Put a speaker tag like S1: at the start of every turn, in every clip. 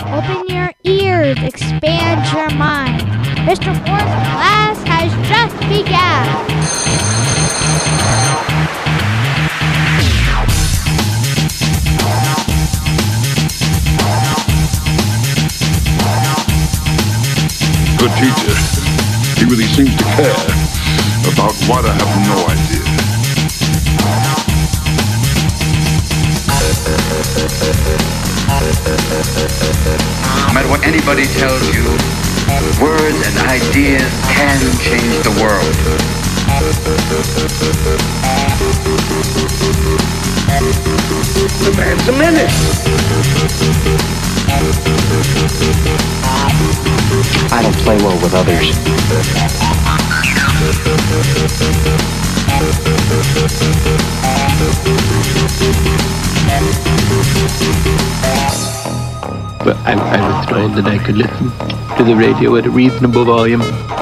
S1: Open your ears, expand your mind. Mr. Ford's class has just begun.
S2: Good teacher. He really seems to care about what I have no idea.
S3: No matter what anybody tells you, words and ideas can change the world.
S4: The man's a menace.
S5: I don't play well with others.
S6: But I was told that I could listen to the radio at a reasonable volume.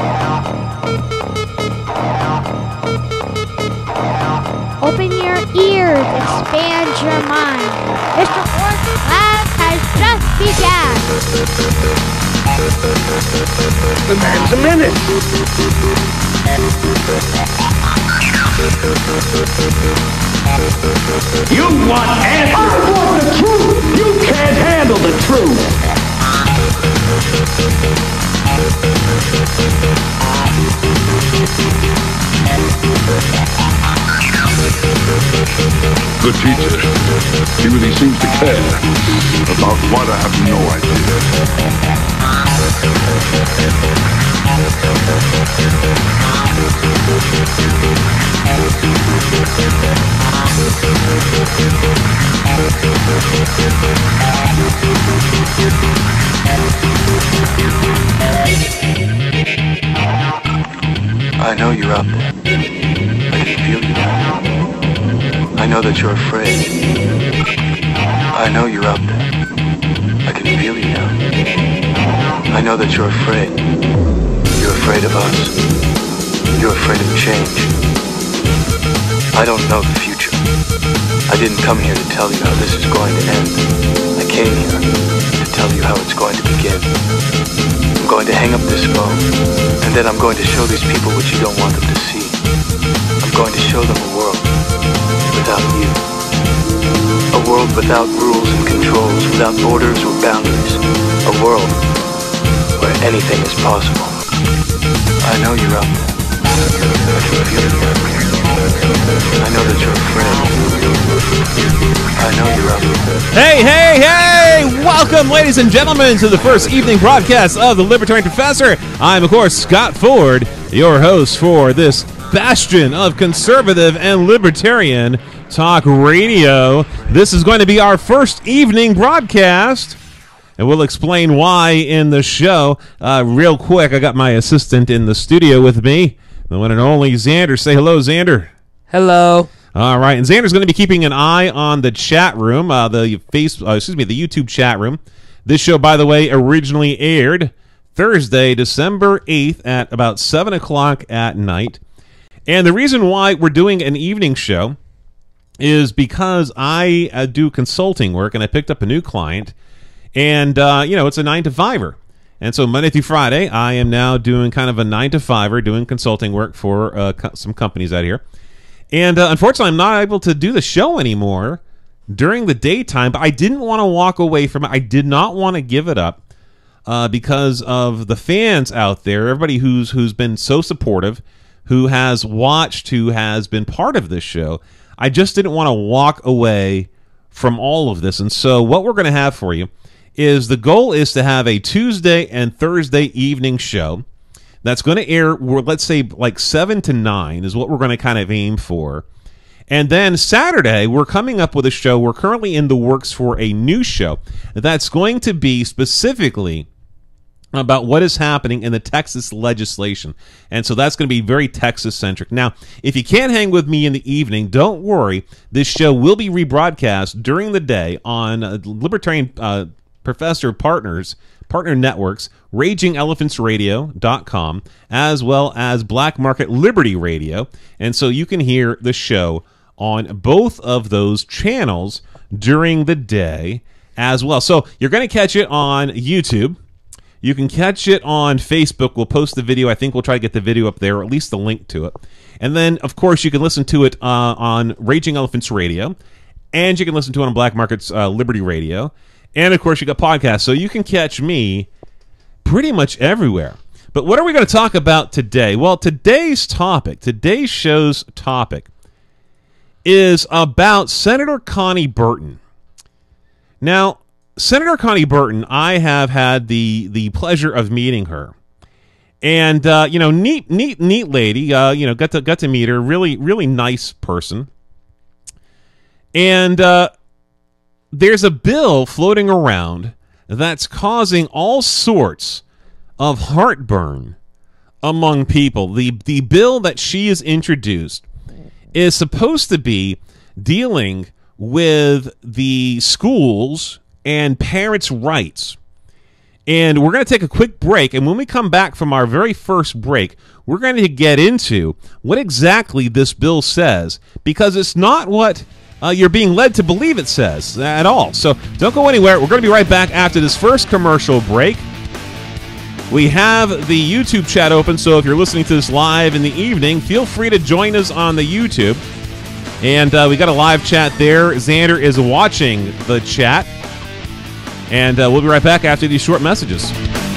S1: Open your ears, expand your mind. Mr. Ford's class has just begun.
S4: The man's a menace. You want answers? I want the truth. You can't handle the truth.
S2: Good teacher. He really seems to care about what I have no idea.
S7: I know you're out there. I can feel you now. I know that you're afraid. I know you're out there. I can feel you now. I know that you're afraid. You're afraid of us. You're afraid of change. I don't know the future. I didn't come here to tell you how this is going to end. I came here to tell you how it's going to begin. I'm going to hang up this phone, and then I'm going to show these people what you don't want them to see. I'm going to show them a world without you. A world without rules and controls, without borders or boundaries. A world where anything is possible. I know you're out there. I can feel you. I know that you're afraid. I know you're out there.
S8: Hey, hey, hey! Welcome, ladies and gentlemen, to the first evening broadcast of the Libertarian Professor. I'm, of course, Scott Ford, your host for this bastion of conservative and libertarian talk radio. This is going to be our first evening broadcast, and we'll explain why in the show. Real quick, I got my assistant in the studio with me, the one and only Xander. Say hello, Xander.
S9: Hello.
S8: All right, and Xander's going to be keeping an eye on the chat room, the YouTube chat room. This show, by the way, originally aired Thursday, December 8th at about 7 o'clock at night. And the reason why we're doing an evening show is because I do consulting work, and I picked up a new client, and, it's a 9-to-5er. And so Monday through Friday, I am now doing kind of a 9-to-5er, doing consulting work for some companies out here. And unfortunately, I'm not able to do the show anymore during the daytime, but I didn't want to walk away from it. I did not want to give it up because of the fans out there, everybody who's been so supportive, who has watched, who has been part of this show. I just didn't want to walk away from all of this. And so what we're going to have for you is the goal is to have a Tuesday and Thursday evening show that's going to air, let's say, like 7 to 9 is what we're going to kind of aim for. And then Saturday, we're coming up with a show. We're currently in the works for a new show that's going to be specifically about what is happening in the Texas legislation. And so that's going to be very Texas-centric. Now, if you can't hang with me in the evening, don't worry. This show will be rebroadcast during the day on Libertarian Professor Partner networks, RagingElephantRadio.com, as well as Black Market Liberty Radio. And so you can hear the show on both of those channels during the day. as well. So you're going to catch it on YouTube. You can catch it on Facebook. We'll post the video. I think we'll try to get the video up there, or at least the link to it. And then, of course, you can listen to it on Raging Elephants Radio, and you can listen to it on Black Market's Liberty Radio. And, of course, you got podcasts. So you can catch me pretty much everywhere. But what are we going to talk about today? Well, today's show's topic, is about Senator Connie Burton. Now, Senator Connie Burton, I have had the pleasure of meeting her, and neat lady. Got to meet her. Really nice person. And there's a bill floating around that's causing all sorts of heartburn among people. The bill that she has introduced is supposed to be dealing with the schools and parents' rights. And we're going to take a quick break, and when we come back from our very first break, we're going to get into what exactly this bill says, because it's not what you're being led to believe it says at all. So don't go anywhere. We're going to be right back after this first commercial break. We have the YouTube chat open, so if you're listening to this live in the evening, feel free to join us on the YouTube. And we got a live chat there. Xander is watching the chat. And we'll be right back after these short messages.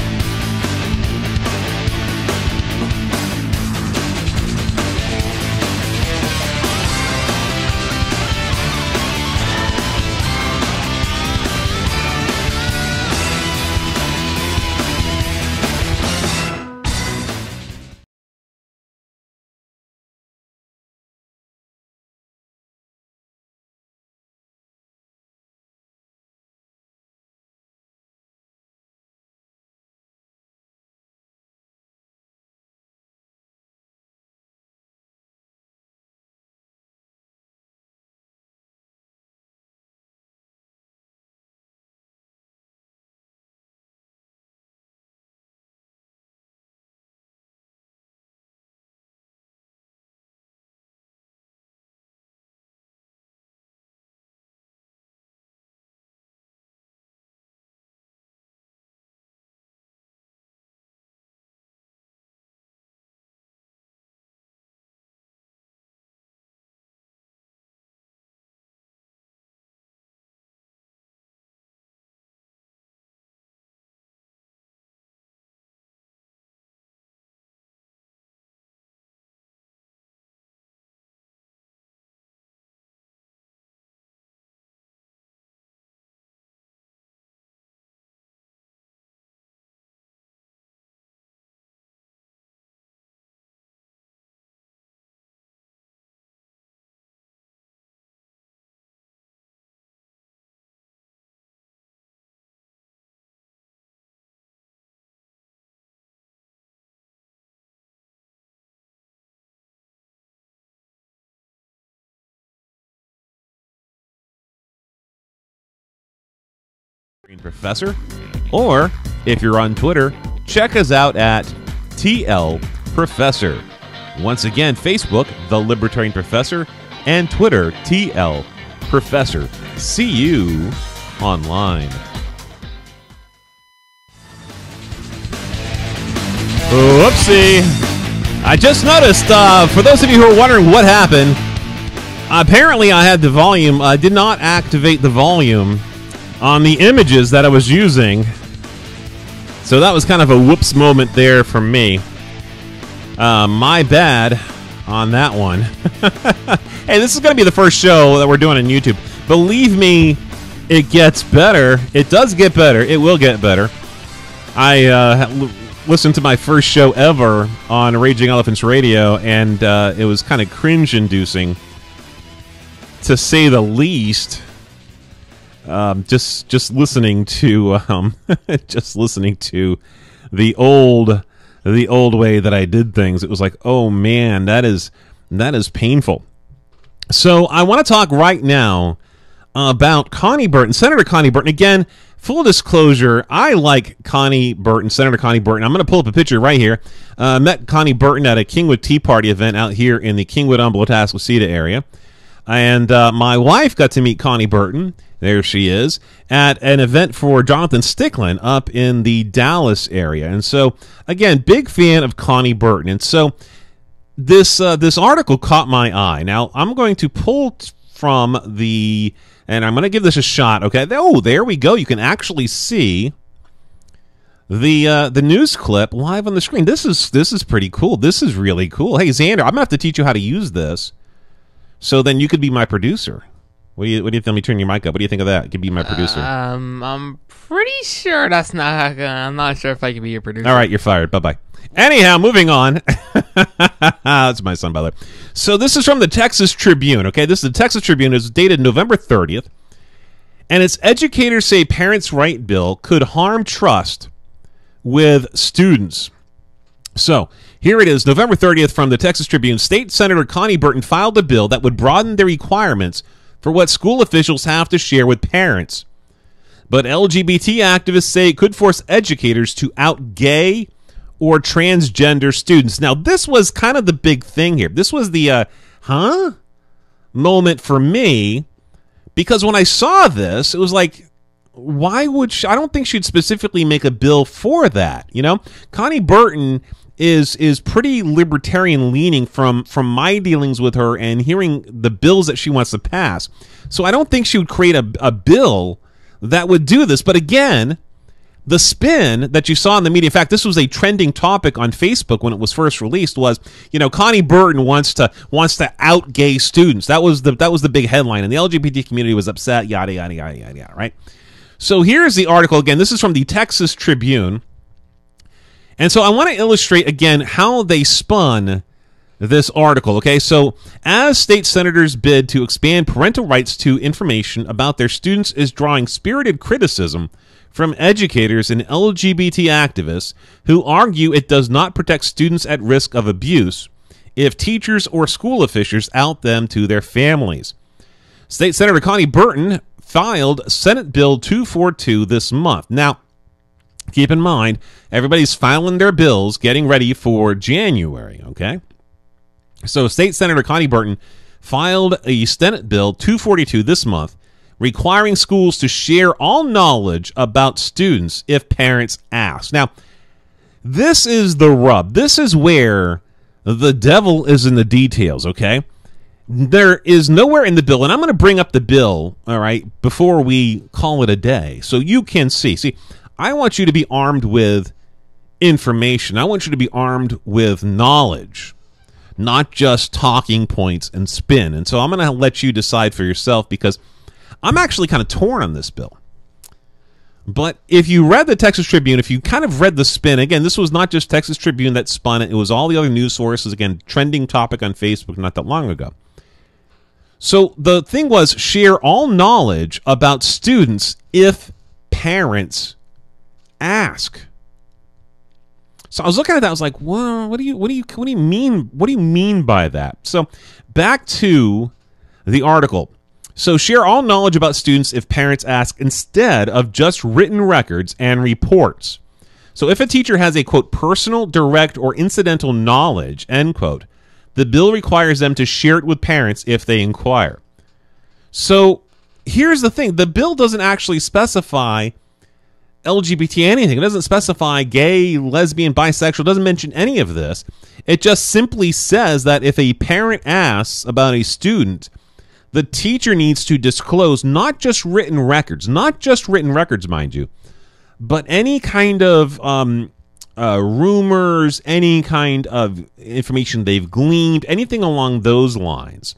S8: Professor, or if you're on Twitter, check us out at TL Professor. Once again, Facebook, The Libertarian Professor, and Twitter, TL Professor. See you online. Whoopsie! I just noticed, for those of you who are wondering what happened, apparently I had the volume, I did not activate the volume on the images that I was using. So that was kind of a whoops moment there for me. My bad on that one. Hey, this is going to be the first show that we're doing on YouTube. Believe me, it gets better. It does get better. It will get better. I listened to my first show ever on Raging Elephants Radio, and it was kind of cringe-inducing, to say the least. Just listening to just listening to the old way that I did things. It was like, oh man, that is painful. So I want to talk right now about Connie Burton, Senator Connie Burton. Again, full disclosure, I like Connie Burton, Senator Connie Burton. I'm going to pull up a picture right here. Met Connie Burton at a Kingwood Tea Party event out here in the Kingwood-Umblo-Atascocita area. And my wife got to meet Connie Burton, there she is, at an event for Jonathan Stickland up in the Dallas area. And so, again, big fan of Connie Burton. And so this article caught my eye. Now, I'm going to pull from and I'm going to give this a shot, okay? Oh, there we go. You can actually see the news clip live on the screen. This is pretty cool. This is really cool. Hey, Xander, I'm going to have to teach you how to use this. So then you could be my producer. What do you think? Let me turn your mic up. What do you think of that? You could be my producer.
S9: I'm pretty sure that's not gonna, I'm not sure if I can be your producer.
S8: All right, you're fired. Bye-bye. Anyhow, moving on. That's my son, by the way. So this is from the Texas Tribune, okay? This is the Texas Tribune. It's dated November 30th. And its educators say parents' right bill could harm trust with students. So here it is, November 30th from the Texas Tribune. State Senator Connie Burton filed a bill that would broaden the requirements for what school officials have to share with parents. But LGBT activists say it could force educators to out gay or transgender students. Now, this was kind of the big thing here. This was the, moment for me, because when I saw this, it was like, why would she? I don't think she'd specifically make a bill for that, you know? Connie Burton is pretty libertarian leaning from my dealings with her and hearing the bills that she wants to pass. So I don't think she would create a bill that would do this. But again, the spin that you saw in the media, in fact, this was a trending topic on Facebook when it was first released, was, you know, Connie Burton wants to out gay students. That was the big headline, and the LGBT community was upset, yada, yada, yada, yada, yada, right? So here's the article again. This is from the Texas Tribune. And so I want to illustrate again how they spun this article, okay? So as state senators bid to expand parental rights to information about their students is drawing spirited criticism from educators and LGBT activists who argue it does not protect students at risk of abuse if teachers or school officials out them to their families. State Senator Connie Burton filed Senate Bill 242 this month. Now, keep in mind, everybody's filing their bills, getting ready for January, okay? So State Senator Connie Burton filed a Senate Bill 242 this month, requiring schools to share all knowledge about students if parents ask. Now, this is the rub. This is where the devil is in the details, okay? There is nowhere in the bill, and I'm going to bring up the bill, all right, before we call it a day, so you can see. See, I want you to be armed with information. I want you to be armed with knowledge, not just talking points and spin. And so I'm going to let you decide for yourself, because I'm actually kind of torn on this bill. But if you read the Texas Tribune, if you kind of read the spin, again, this was not just Texas Tribune that spun it. It was all the other news sources. Again, trending topic on Facebook not that long ago. So the thing was, share all knowledge about students if parents ask. So I was looking at that. I was like, "Well, what do you mean? What do you mean by that?" So back to the article. So share all knowledge about students if parents ask, instead of just written records and reports. So if a teacher has a, quote, personal, direct, or incidental knowledge, end quote, the bill requires them to share it with parents if they inquire. So here's the thing. The bill doesn't actually specify LGBT anything. It doesn't specify gay, lesbian, bisexual. It doesn't mention any of this. It just simply says that if a parent asks about a student, the teacher needs to disclose not just written records, mind you, but any kind of rumors, any kind of information they've gleaned, anything along those lines.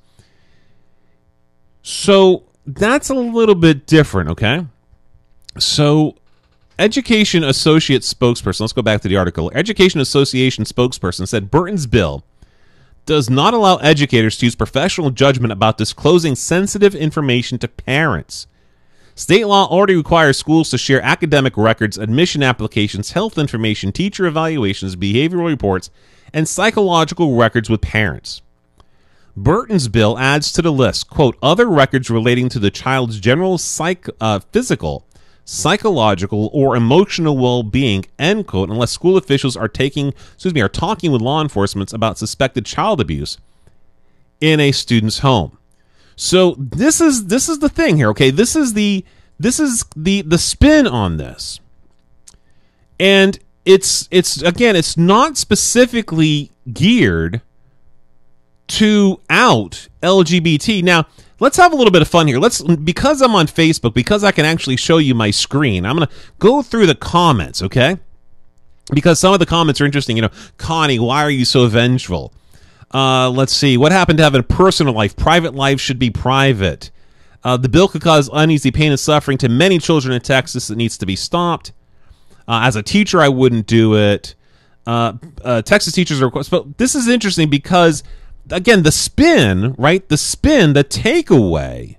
S8: So that's a little bit different, okay? So Education Associate spokesperson, let's go back to the article. Education Association spokesperson said Burton's bill does not allow educators to use professional judgment about disclosing sensitive information to parents. State law already requires schools to share academic records, admission applications, health information, teacher evaluations, behavioral reports, and psychological records with parents. Burton's bill adds to the list, quote, other records relating to the child's general physical, psychological, or emotional well-being, end quote, unless school officials are talking with law enforcement about suspected child abuse in a student's home. So this is the thing here, okay? This is the spin on this. And it's again, it's not specifically geared to out LGBT. Now, let's have a little bit of fun here. Because I'm on Facebook, because I can actually show you my screen, I'm going to go through the comments, okay? Because some of the comments are interesting. You know, Connie, why are you so vengeful? Let's see. What happened to having a personal life? Private life should be private. The bill could cause uneasy pain and suffering to many children in Texas. It needs to be stopped. As a teacher, I wouldn't do it. Texas teachers are... But this is interesting because, again, the spin, right? The takeaway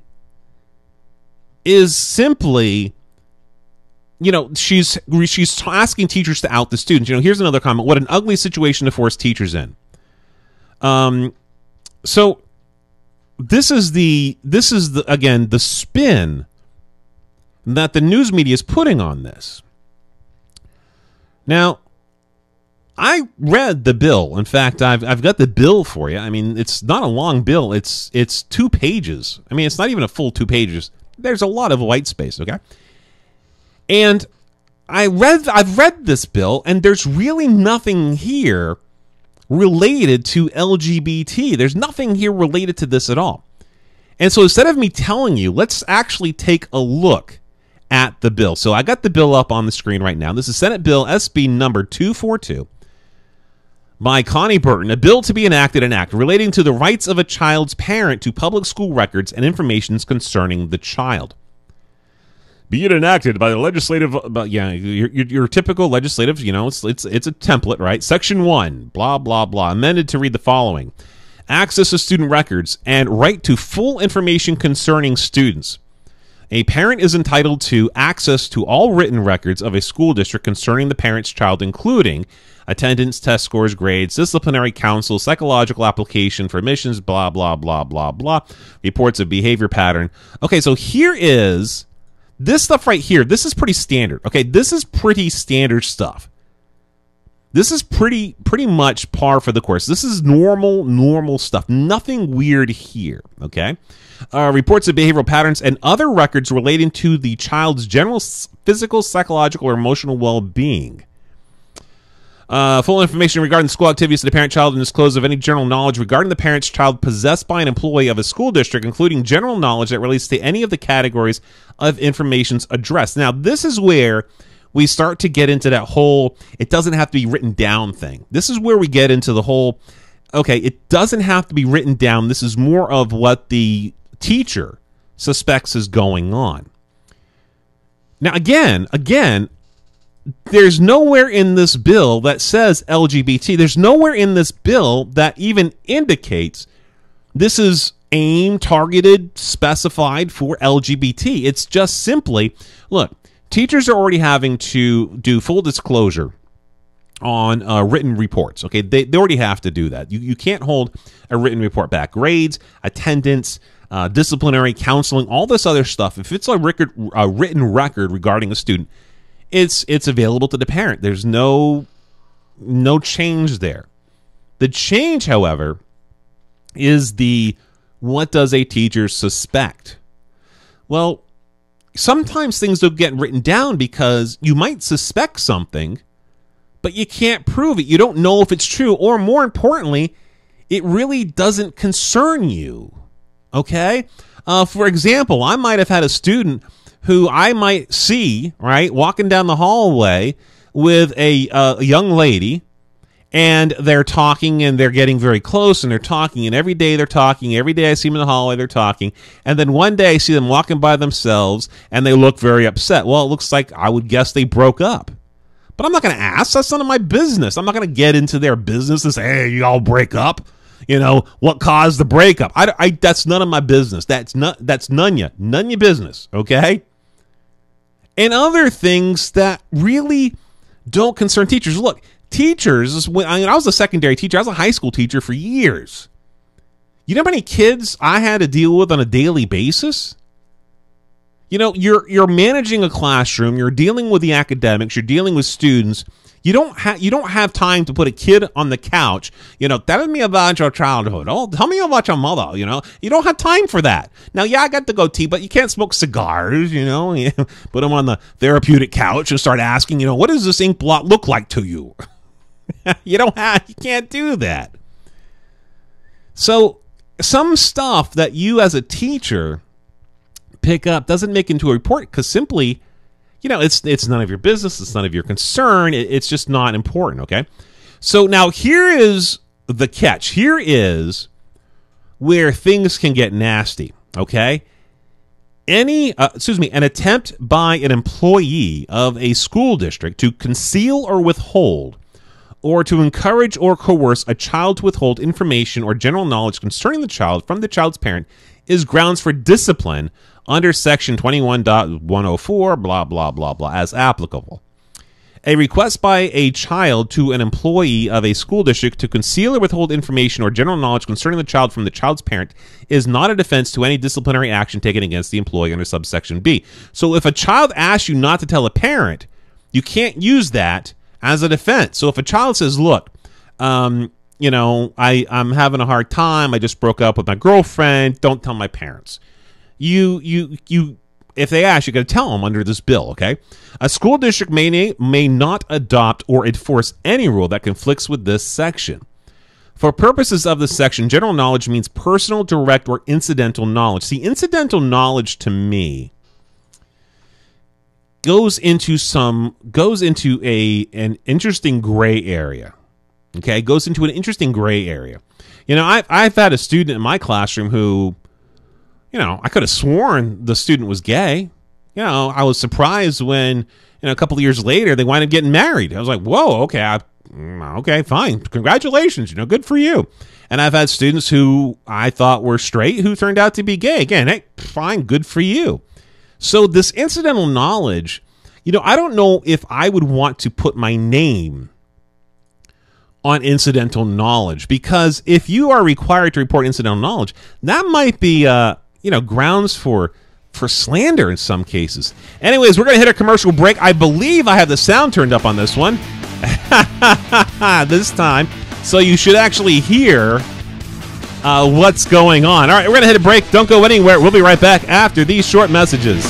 S8: is simply... You know, she's asking teachers to out the students. You know, here's another comment. What an ugly situation to force teachers in. So this is the again the spin that the news media is putting on this. Now, I read the bill. In fact, I've got the bill for you. I mean, it's not a long bill. It's 2 pages. I mean, it's not even a full 2 pages. There's a lot of white space, okay? And I've read this bill, and there's really nothing here related to LGBT. There's nothing here related to this at all. And so instead of me telling you, let's actually take a look at the bill. So I got the bill up on the screen right now. This is Senate Bill SB number 242 by Connie Burton, a bill to be enacted, an act relating to the rights of a child's parent to public school records and information concerning the child. Be it enacted by the legislative, your typical legislative, you know, it's a template, right? Section 1, blah, blah, blah, amended to read the following. Access to student records and right to full information concerning students. A parent is entitled to access to all written records of a school district concerning the parent's child, including attendance, test scores, grades, disciplinary counsel, psychological application for admissions, blah, blah, blah, blah, blah, reports of behavior pattern. Okay, so here is... This stuff right here, this is pretty standard. Okay, this is pretty standard stuff. This is pretty much par for the course. This is normal stuff. Nothing weird here, okay? Reports of behavioral patterns and other records relating to the child's general physical, psychological, or emotional well-being. Full information regarding school activities to the parent-child and disclose of any general knowledge regarding the parent's child possessed by an employee of a school district, including general knowledge that relates to any of the categories of information's addressed. Now, this is where we start to get into that whole, it doesn't have to be written down thing. This is where we get into the whole, okay, it doesn't have to be written down. This is more of what the teacher suspects is going on. Now, again, there's nowhere in this bill that says LGBT. There's nowhere in this bill that even indicates this is aimed, targeted, specified for LGBT. It's just simply, look, teachers are already having to do full disclosure on written reports. Okay, they already have to do that. You can't hold a written report back. Grades, attendance, disciplinary counseling, all this other stuff. If it's a written record regarding a student, it's available to the parent. There's no change there. The change, however, is the what does a teacher suspect? Well, sometimes things don't get written down because you might suspect something, but you can't prove it. You don't know if it's true, or more importantly, it really doesn't concern you. Okay? For example, I might have had a student who I might see, right, walking down the hallway with a young lady, and they're talking, and they're getting very close, and they're talking, and every day they're talking. Every day I see them in the hallway, they're talking. And then one day I see them walking by themselves, and they look very upset. Well, it looks like I would guess they broke up. But I'm not going to ask. That's none of my business. I'm not going to get into their business and say, hey, you all break up. You know, what caused the breakup? That's none of my business. That's none your business, okay? And other things that really don't concern teachers. Look, teachers, when I was a secondary teacher, I was a high school teacher for years. You know how many kids I had to deal with on a daily basis? You know, you're managing a classroom, you're dealing with the academics, you're dealing with students. You don't have time to put a kid on the couch, you know, tell me about your childhood. Oh, tell me about your mother, you know. You don't have time for that. Now, yeah, I got the goatee, but you can't smoke cigars, you know. Put them on the therapeutic couch and start asking, you know, what does this ink blot look like to you? You can't do that. So some stuff that you as a teacher pick up doesn't make into a report because simply, you know, it's none of your business. It's none of your concern. It's just not important, okay? So now here is the catch. Here is where things can get nasty, okay? An attempt by an employee of a school district to conceal or withhold or to encourage or coerce a child to withhold information or general knowledge concerning the child from the child's parent is grounds for discipline under Section 21.104, blah, blah, blah, blah, as applicable. A request by a child to an employee of a school district to conceal or withhold information or general knowledge concerning the child from the child's parent is not a defense to any disciplinary action taken against the employee under subsection B. So if a child asks you not to tell a parent, you can't use that as a defense. So if a child says, look, you know, I'm having a hard time. I just broke up with my girlfriend. Don't tell my parents. You if they ask, you got to tell them under this bill, okay? A school district may not adopt or enforce any rule that conflicts with this section. For purposes of this section, general knowledge means personal, direct, or incidental knowledge. See, incidental knowledge to me goes into an interesting gray area. Okay, it goes into an interesting gray area. You know, I've had a student in my classroom who, you know, I could have sworn the student was gay. You know, I was surprised when, you know, a couple of years later they wound up getting married. I was like, whoa, okay, okay, fine, congratulations, you know, good for you. And I've had students who I thought were straight who turned out to be gay. Again, hey, fine, good for you. So this incidental knowledge, you know, I don't know if I would want to put my name on incidental knowledge, because if you are required to report incidental knowledge, that might be, you know, grounds for slander in some cases. Anyways, we're going to hit a commercial break. I believe I have the sound turned up on this one this time, so you should actually hear what's going on. All right, we're going to hit a break. Don't go anywhere. We'll be right back after these short messages.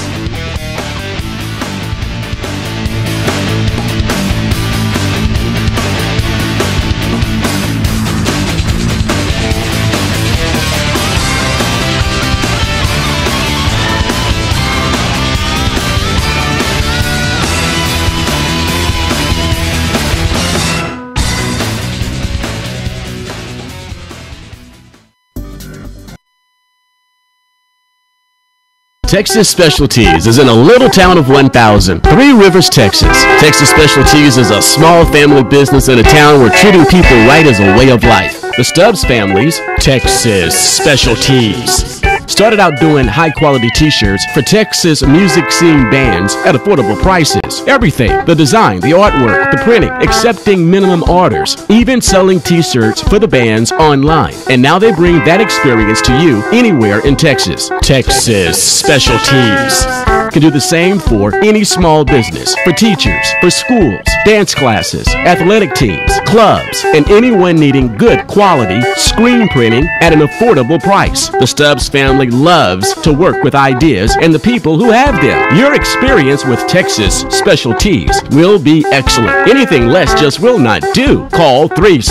S10: Texas Specialties is in a little town of 1,000, Three Rivers, Texas. Texas Specialties is a small family business in a town where treating people right is a way of life. The Stubbs family's Texas Specialties started out doing high-quality t-shirts for Texas music scene bands at affordable prices. Everything, the design, the artwork, the printing, accepting minimum orders, even selling t-shirts for the bands online. And now they bring that experience to you anywhere in Texas. Texas Specialties can do the same for any small business, for teachers, for schools, dance classes, athletic teams, clubs, and anyone needing good quality screen printing at an affordable price. The Stubbs family loves to work with ideas and the people who have them. Your experience with Texas Specialties will be excellent. Anything less just will not do. Call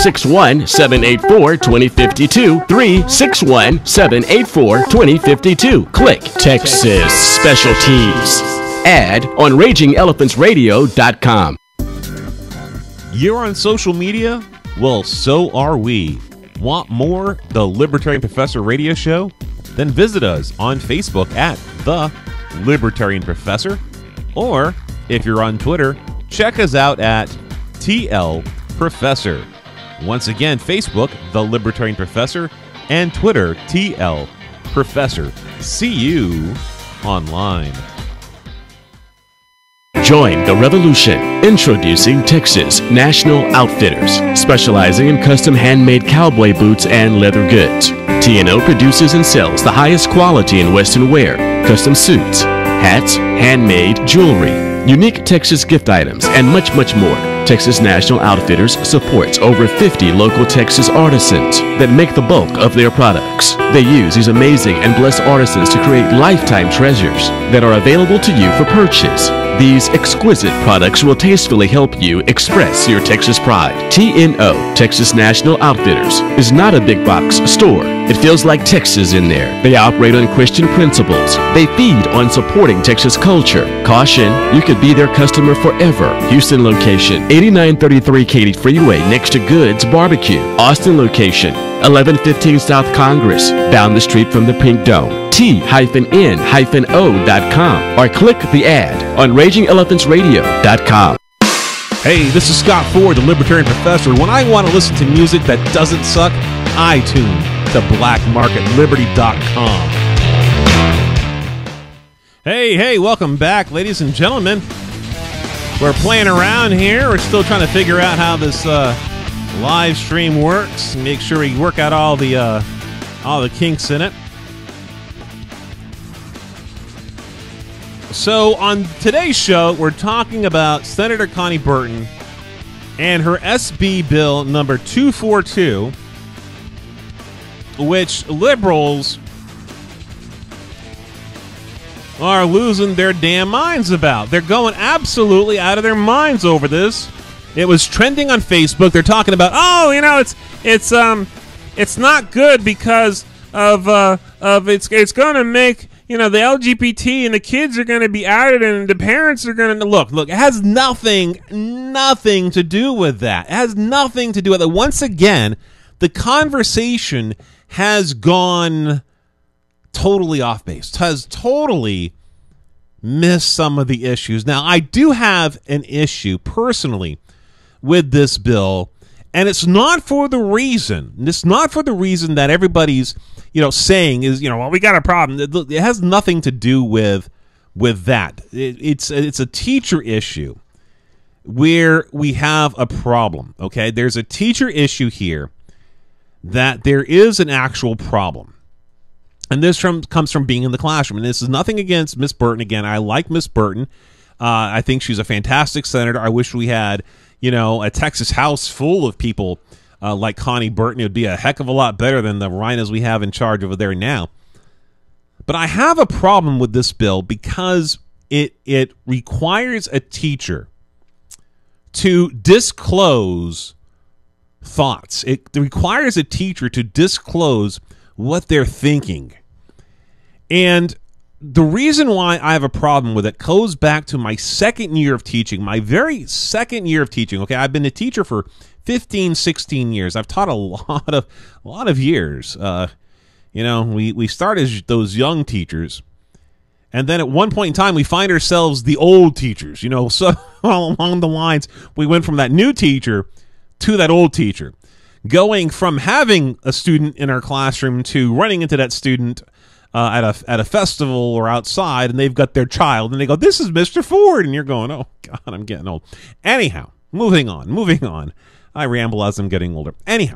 S10: 361-784-2052, 361-784-2052. Click Texas Specialties. Ad on RagingElePhantsRadio.com.
S8: You're on social media? Well, so are we. Want more? The Libertarian Professor Radio Show? Then visit us on Facebook at The Libertarian Professor. Or, if you're on Twitter, check us out at TL Professor. Once again, Facebook, The Libertarian Professor, and Twitter, TL Professor. See you online.
S10: Join the revolution. Introducing Texas National Outfitters, specializing in custom handmade cowboy boots and leather goods. T&O produces and sells the highest quality in Western wear, custom suits, hats, handmade jewelry, unique Texas gift items, and much, much more. Texas National Outfitters supports over 50 local Texas artisans that make the bulk of their products. They use these amazing and blessed artisans to create lifetime treasures that are available to you for purchase. These exquisite products will tastefully help you express your Texas pride. TNO, Texas National Outfitters, is not a big box store. It feels like Texas in there. They operate on Christian principles. They feed on supporting Texas culture. Caution, you could be their customer forever. Houston location, 8933 Katy Freeway next to Goods Barbecue. Austin location, 1115 South Congress, down the street from the Pink Dome. T-N-O.com or click the ad on RagingElephantsRadio.com.
S8: Hey, this is Scott Ford, the Libertarian Professor. When I want to listen to music that doesn't suck, I tune to BlackMarketLiberty.com. Hey, welcome back, ladies and gentlemen. We're playing around here. We're still trying to figure out how this live stream works. Make sure we work out all the kinks in it. So on today's show, we're talking about Senator Connie Burton and her SB bill number 242, which liberals are losing their damn minds about. They're going absolutely out of their minds over this. It was trending on Facebook. They're talking about, it's not good because of it's going to make, the LGBT and the kids are going to be outed and the parents are going to look. It has nothing to do with that. It has nothing to do with it. Once again, the conversation has gone totally off base, has totally missed some of the issues. Now, I do have an issue personally with this bill, and it's not for the reason that everybody's saying is, well, we got a problem. It has nothing to do with that. It's a teacher issue where we have a problem, okay? There's a teacher issue here that there is an actual problem. And this comes from being in the classroom. And this is nothing against Miss Burton. Again, I like Miss Burton. I think she's a fantastic senator. I wish we had, a Texas House full of people like Connie Burton. It would be a heck of a lot better than the rhinos we have in charge over there now. But I have a problem with this bill because it requires a teacher to disclose thoughts. It requires a teacher to disclose what they're thinking. And the reason why I have a problem with it goes back to my second year of teaching, my very second year of teaching. Okay, I've been a teacher for 15, 16 years. I've taught a lot of years. We start as those young teachers, and then at one point in time, we find ourselves the old teachers. So all along the lines, we went from that new teacher to that old teacher, going from having a student in our classroom to running into that student at a festival or outside, and they've got their child, and they go, "This is Mr. Ford," and you're going, "Oh God, I'm getting old." Anyhow, moving on. I ramble as I'm getting older. Anyhow,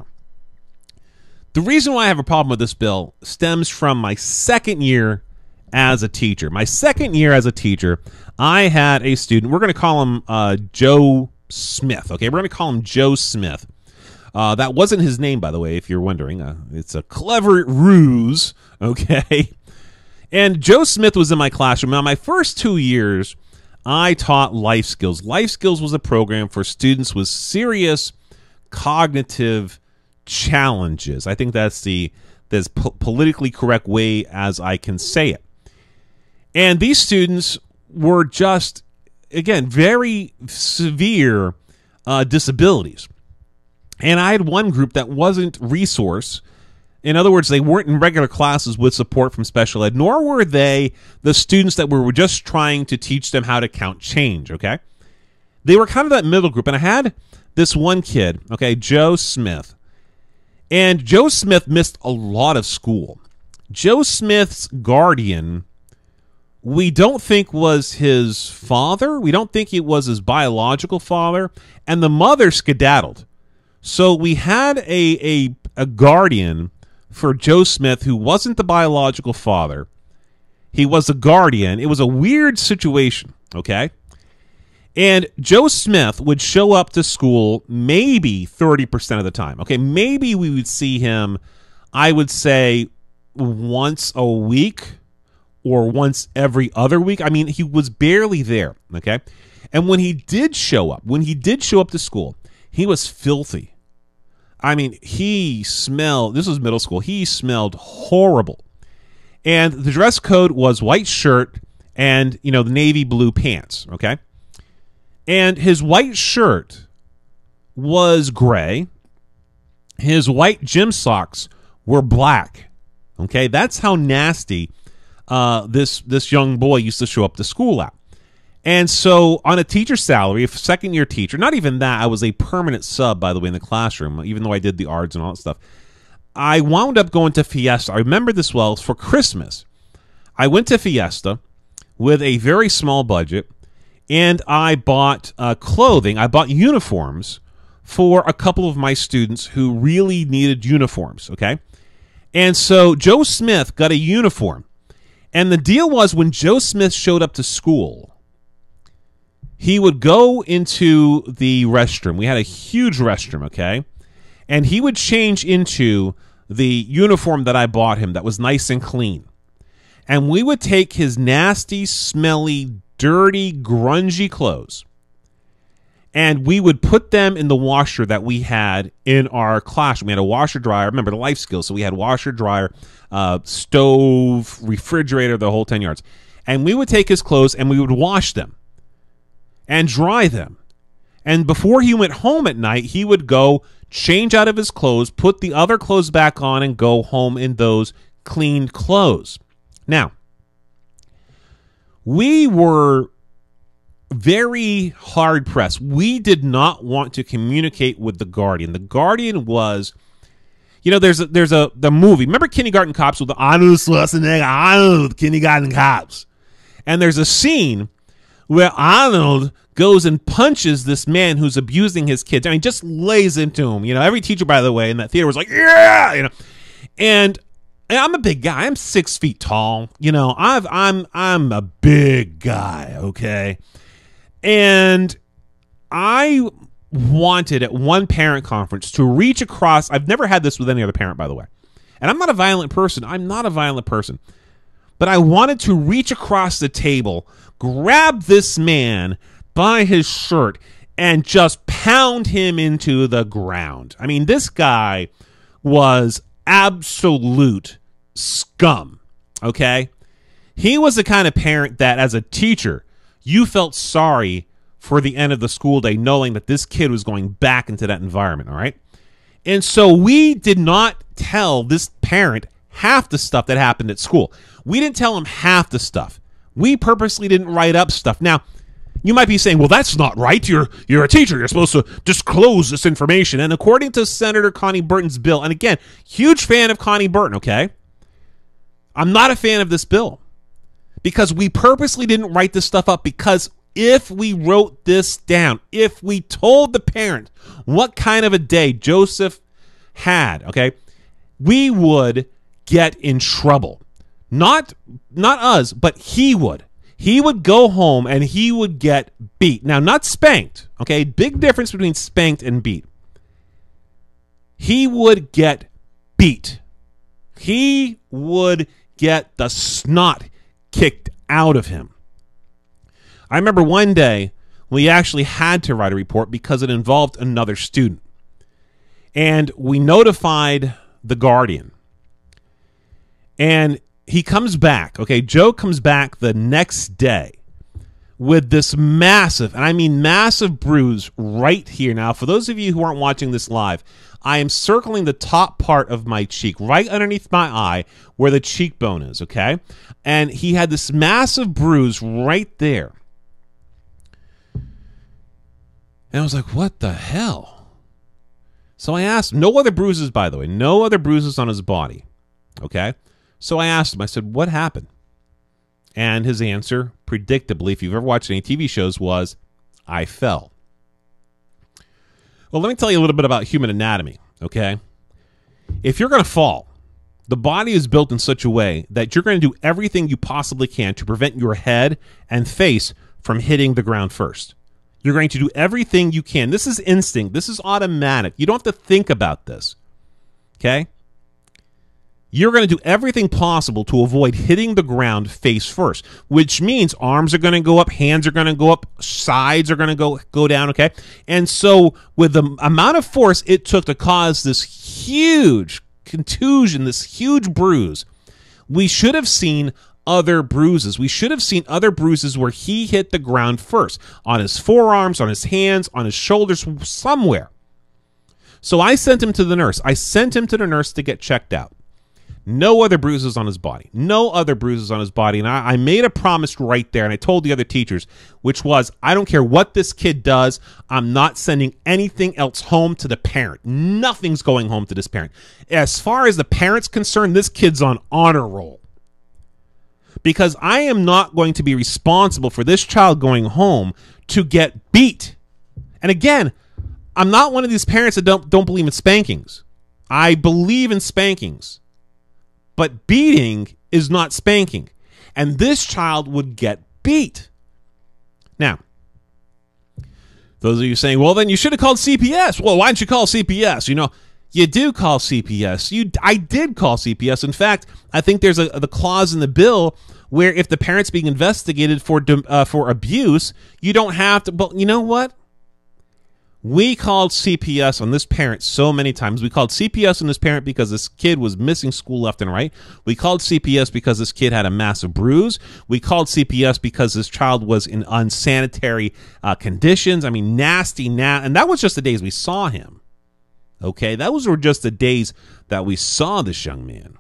S8: the reason why I have a problem with this bill stems from my second year as a teacher. My second year as a teacher, I had a student. We're going to call him Joe Smith. Okay, we're going to call him Joe Smith. That wasn't his name, by the way, if you're wondering. It's a clever ruse, okay? And Joe Smith was in my classroom. Now, my first 2 years, I taught life skills. Life skills was a program for students with serious cognitive challenges. I think that's the politically correct way as I can say it. And these students were just, again, very severe disabilities. And I had one group that wasn't resource. In other words, they weren't in regular classes with support from special ed, nor were they the students that were just trying to teach them how to count change, okay? They were kind of that middle group. And I had this one kid, okay, Joe Smith. And Joe Smith missed a lot of school. Joe Smith's guardian, we don't think was his father. We don't think it was his biological father. And the mother skedaddled. So we had a guardian for Joe Smith who wasn't the biological father. He was a guardian. It was a weird situation, okay? And Joe Smith would show up to school maybe 30% of the time, okay? Maybe we would see him, I would say, once a week or once every other week. I mean, he was barely there, okay? And when he did show up to school, he was filthy. I mean, he smelled, this was middle school, he smelled horrible. And the dress code was white shirt and, the navy blue pants, okay? And his white shirt was gray. His white gym socks were black, okay? That's how nasty this young boy used to show up to school at. And so on a teacher's salary, a second-year teacher, not even that, I was a permanent sub, by the way, in the classroom, even though I did the arts and all that stuff. I wound up going to Fiesta. I remember this well. It was for Christmas. I went to Fiesta with a very small budget, and I bought clothing. I bought uniforms for a couple of my students who really needed uniforms, okay? And so Joe Smith got a uniform. And the deal was when Joe Smith showed up to school, he would go into the restroom. We had a huge restroom, okay? And he would change into the uniform that I bought him that was nice and clean. And we would take his nasty, smelly, dirty, grungy clothes, and we would put them in the washer that we had in our classroom. We had a washer dryer. Remember the life skills. So we had washer dryer, stove, refrigerator, the whole 10 yards. And we would take his clothes and we would wash them and dry them. And before he went home at night, he would go change out of his clothes, put the other clothes back on, and go home in those cleaned clothes. Now, we were very hard-pressed. We did not want to communicate with the guardian. The guardian was, there's the movie. Remember Kindergarten Cops with the Arnold Schwarzenegger, Arnold, Kindergarten Cops? And there's a scene where Arnold goes and punches this man who's abusing his kids. I mean, just lays into him. Every teacher, by the way, in that theater was like, yeah, And I'm a big guy. I'm 6 feet tall. I'm a big guy, okay? And I wanted at one parent conference to reach across. I've never had this with any other parent, by the way. And I'm not a violent person. But I wanted to reach across the table, grab this man by his shirt, and just pound him into the ground. I mean, this guy was absolute scum, okay? He was the kind of parent that, as a teacher, you felt sorry for the end of the school day knowing that this kid was going back into that environment, all right? And so we did not tell this parent half the stuff that happened at school. We didn't tell him half the stuff. We purposely didn't write up stuff. Now, you might be saying, well, that's not right. You're a teacher. You're supposed to disclose this information. And according to Senator Connie Burton's bill, and again, huge fan of Connie Burton, okay? I'm not a fan of this bill because we purposely didn't write this stuff up, because if we wrote this down, if we told the parent what kind of a day Joseph had, okay, we would get in trouble. Not us, but he would. He would go home and he would get beat. Now, not spanked, okay? Big difference between spanked and beat. He would get beat. He would get the snot kicked out of him. I remember one day we actually had to write a report because it involved another student. And we notified the guardian. And he comes back, okay? Joe comes back the next day with this massive, and I mean massive bruise right here. Now, for those of you who aren't watching this live, I am circling the top part of my cheek, right underneath my eye where the cheekbone is, okay? And he had this massive bruise right there. And I was like, what the hell? So I asked him, no other bruises, by the way, no other bruises on his body, okay? So I asked him, I said, what happened? And his answer, predictably, if you've ever watched any TV shows, was, I fell. Well, let me tell you a little bit about human anatomy, okay? If you're going to fall, The body is built in such a way that you're going to do everything you possibly can to prevent your head and face from hitting the ground first. You're going to do everything you can. This is instinct. This is automatic. You don't have to think about this. Okay? You're going to do everything possible to avoid hitting the ground face first, which means arms are going to go up, hands are going to go up, sides are going to go down, okay? And so with the amount of force it took to cause this huge contusion, this huge bruise, we should have seen other bruises. We should have seen other bruises where he hit the ground first, on his forearms, on his hands, on his shoulders, somewhere. So I sent him to the nurse. I sent him to the nurse to get checked out. No other bruises on his body. No other bruises on his body. And I made a promise right there, and I told the other teachers, which was, I don't care what this kid does, I'm not sending anything else home to the parent. Nothing's going home to this parent. As far as the parent's concerned, this kid's on honor roll. Because I am not going to be responsible for this child going home to get beat. And again, I'm not one of these parents that don't believe in spankings. I believe in spankings. But beating is not spanking. And this child would get beat. Now, those of you saying, well, then you should have called CPS. Well, why didn't you call CPS? You know, you do call CPS. I did call CPS. In fact, I think there's the clause in the bill where if the parent's being investigated for abuse, you don't have to. But you know what? We called CPS on this parent so many times. We called CPS on this parent because this kid was missing school left and right. We called CPS because this kid had a massive bruise. We called CPS because this child was in unsanitary conditions. I mean, nasty. And that was just the days we saw him. Okay, those were just the days that we saw this young man.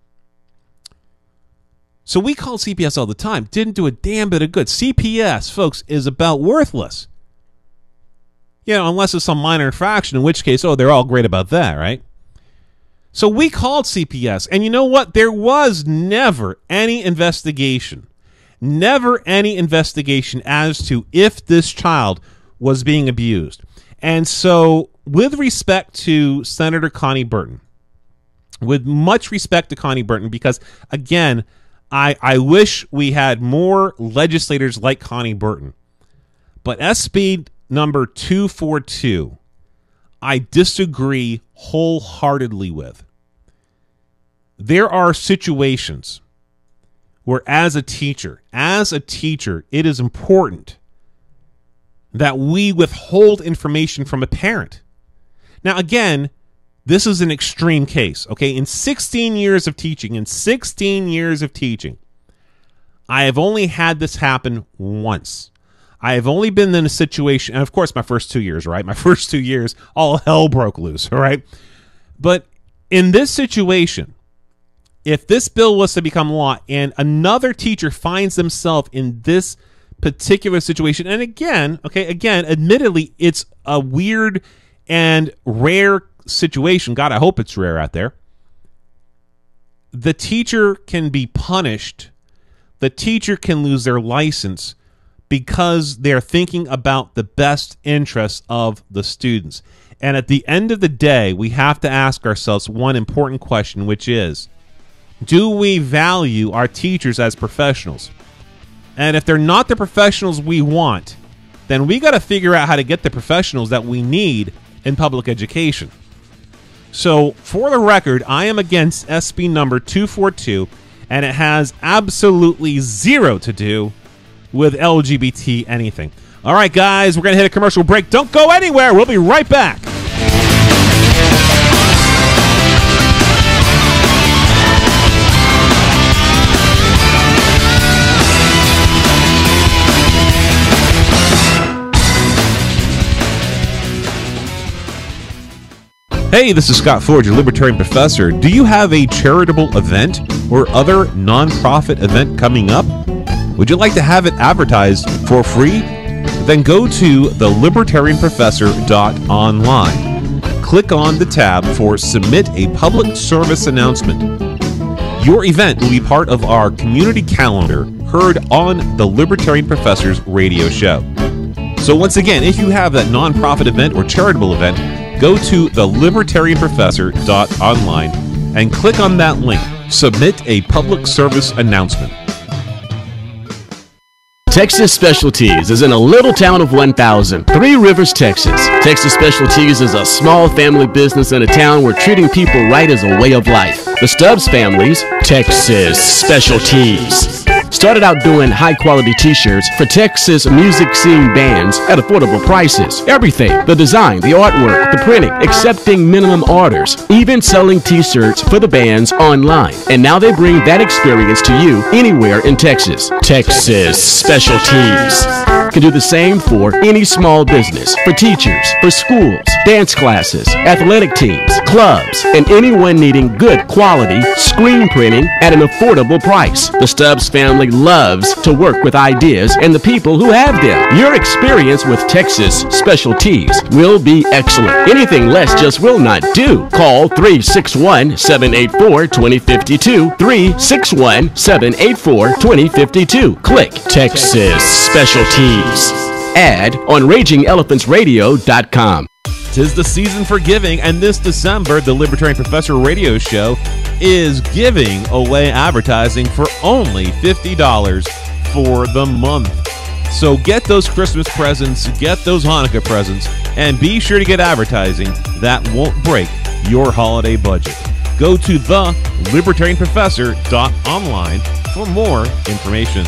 S8: So we called CPS all the time. Didn't do a damn bit of good. CPS, folks, is about worthless. You know, unless it's some minor infraction, in which case, oh, they're all great about that, right? So we called CPS, and you know what? There was never any investigation. Never any investigation as to if this child was being abused. And so, with respect to Senator Connie Burton, with much respect to Connie Burton, because, again, I wish we had more legislators like Connie Burton. But SB number 242, I disagree wholeheartedly with. There are situations where as a teacher, it is important that we withhold information from a parent. Now, again, this is an extreme case, okay? In 16 years of teaching, I have only had this happen once. I have only been in a situation, and of course my first 2 years, right? My first 2 years, all hell broke loose, all right? But in this situation, if this bill was to become law and another teacher finds themselves in this particular situation, and again, admittedly, it's a weird and rare situation. God, I hope it's rare out there. The teacher can be punished. The teacher can lose their license because they're thinking about the best interests of the students. And at the end of the day, we have to ask ourselves one important question, which is, do we value our teachers as professionals? And if they're not the professionals we want, then we got to figure out how to get the professionals that we need in public education. So, for the record, I am against SB number 242, and it has absolutely zero to do with LGBT anything. All right, guys, we're going to hit a commercial break. Don't go anywhere. We'll be right back. Hey, this is Scott Ford, your Libertarian Professor. Do you have a charitable event or other nonprofit event coming up? Would you like to have it advertised for free? Then go to thelibertarianprofessor.online. Click on the tab for Submit a Public Service Announcement. Your event will be part of our community calendar heard on the Libertarian Professor's radio show. So once again, if you have that nonprofit event or charitable event, go to thelibertarianprofessor.online and click on that link. Submit a public service announcement.
S10: Texas Specialties is in a little town of 1,000, Three Rivers, Texas. Texas Specialties is a small family business in a town where treating people right is a way of life. The Stubbs family's Texas Specialties started out doing high-quality t-shirts for Texas music scene bands at affordable prices. Everything, the design, the artwork, the printing, accepting minimum orders, even selling t-shirts for the bands online. And now they bring that experience to you anywhere in Texas. Texas Specialties can do the same for any small business, for teachers, for schools, dance classes, athletic teams, clubs, and anyone needing good quality screen printing at an affordable price. The Stubbs family loves to work with ideas and the people who have them. Your experience with Texas Specialties will be excellent. Anything less just will not do. Call 361-784-2052, 361-784-2052. Click Texas Specialties. Ad on RagingElePhantsRadio.com.
S8: 'Tis the season for giving, and this December, the Libertarian Professor Radio Show is giving away advertising for only $50 for the month. So get those Christmas presents, get those Hanukkah presents, and be sure to get advertising that won't break your holiday budget. Go to thelibertarianprofessor.online for more information.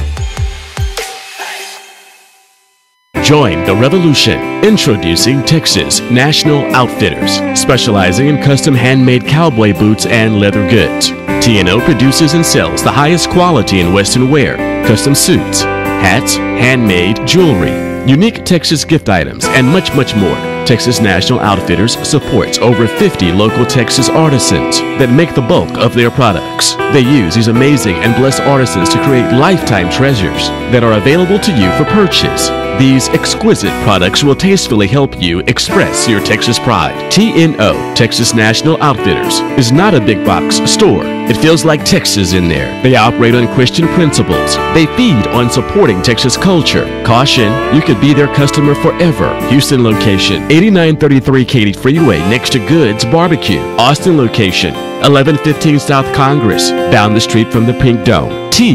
S10: Join the revolution. Introducing Texas National Outfitters, specializing in custom handmade cowboy boots and leather goods. T&O produces and sells the highest quality in Western wear, custom suits, hats, handmade jewelry, unique Texas gift items, and much, much more. Texas National Outfitters supports over 50 local Texas artisans that make the bulk of their products. They use these amazing and blessed artisans to create lifetime treasures that are available to you for purchase. These exquisite products will tastefully help you express your Texas pride. T&O, Texas National Outfitters, is not a big box store. It feels like Texas in there. They operate on Christian principles. They feed on supporting Texas culture. Caution, you could be their customer forever. Houston location, 8933 Katy Freeway next to Goods Barbecue. Austin location, 1115 South Congress, down the street from the Pink Dome.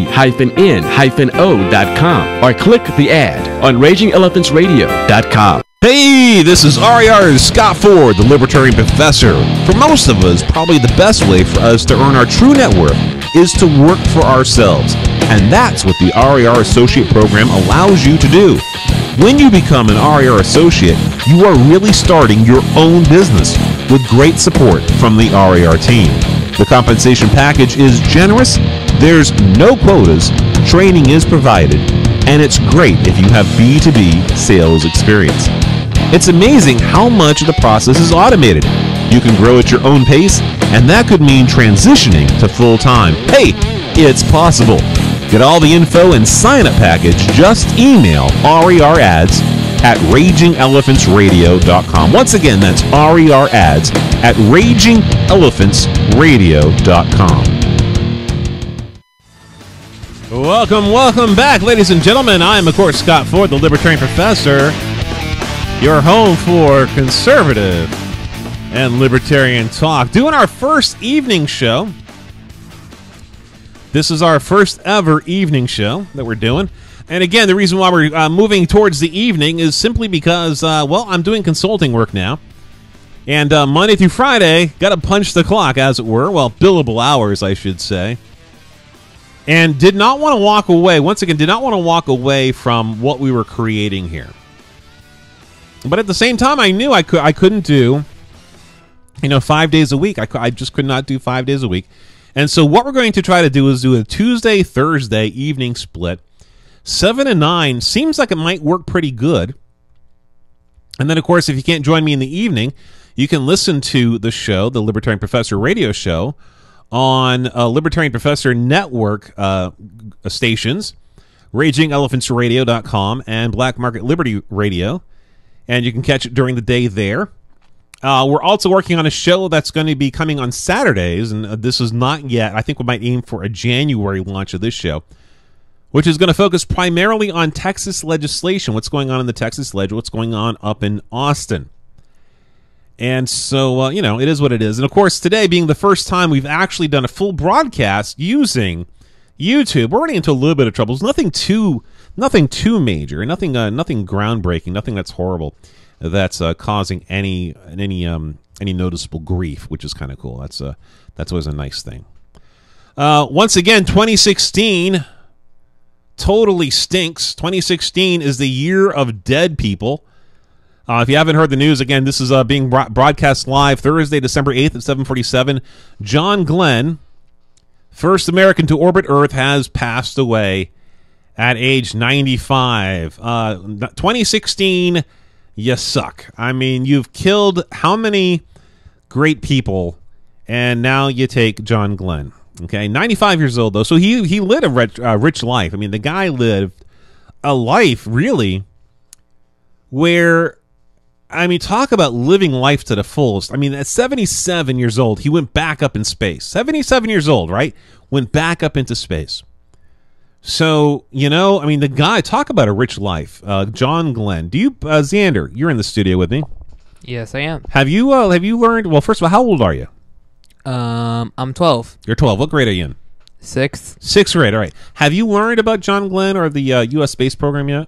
S10: T-N-O.com or click the ad on RagingElePhantsRadio.com.
S8: Hey, this is RER's Scott Ford, the Libertarian Professor. For most of us, probably the best way for us to earn our true net worth is to work for ourselves. And that's what the RER Associate Program allows you to do. When you become an RER Associate, you are really starting your own business with great support from the RER team. The compensation package is generous, there's no quotas, training is provided, and it's great if you have B2B sales experience. It's amazing how much of the process is automated. You can grow at your own pace, and that could mean transitioning to full-time. Hey, it's possible. Get all the info and sign-up package. Just email RER ads at RagingElePhantsRadio.com. Once again, that's RER ads at RagingElePhantsRadio.com. Welcome back, ladies and gentlemen. I am, of course, Scott Ford, the Libertarian Professor, your home for conservative and libertarian talk. Doing our first evening show. This is our first ever evening show that we're doing. And again, the reason why we're moving towards the evening is simply because, I'm doing consulting work now. And Monday through Friday, got to punch the clock, as it were. Well, billable hours, I should say. And did not want to walk away, once again, did not want to walk away from what we were creating here. But at the same time, I knew I couldn't do, 5 days a week. I just could not do 5 days a week. And so what we're going to try to do is do a Tuesday, Thursday evening split. 7 and 9 seems like it might work pretty good. And then, of course, if you can't join me in the evening, you can listen to the show, the Libertarian Professor Radio Show, on Libertarian Professor Network stations, RagingElePhantsRadio.com and Black Market Liberty Radio. And you can catch it during the day there. We're also working on a show that's going to be coming on Saturdays, and this is not yet. I think we might aim for a January launch of this show, which is going to focus primarily on Texas legislation, what's going on in the Texas Ledge, what's going on up in Austin. And so, it is what it is. And, of course, today being the first time we've actually done a full broadcast using YouTube, we're running into a little bit of troubles. Nothing too major, nothing groundbreaking, nothing that's horrible, that's causing any noticeable grief, which is kind of cool. That's always a nice thing. Once again, 2016 totally stinks. 2016 is the year of dead people. If you haven't heard the news, again, this is being broadcast live Thursday, December 8th at 7:47. John Glenn, first American to orbit Earth, has passed away at age 95. 2016, you suck. I mean, you've killed how many great people, and now you take John Glenn. Okay, 95 years old, though. So he lived a rich life. I mean, the guy lived a life, really, where... I mean, talk about living life to the fullest. I mean, at 77 years old, he went back up in space. 77 years old, right? Went back up into space. So, I mean, the guy, talk about a rich life. John Glenn. Do you, Xander, you're in the studio with me.
S9: Yes, I am.
S8: Have you learned, well, first of all, how old are you?
S9: I'm 12.
S8: You're 12. What grade are you in?
S9: Sixth.
S8: Sixth grade, all right. Have you learned about John Glenn or the U.S. space program yet?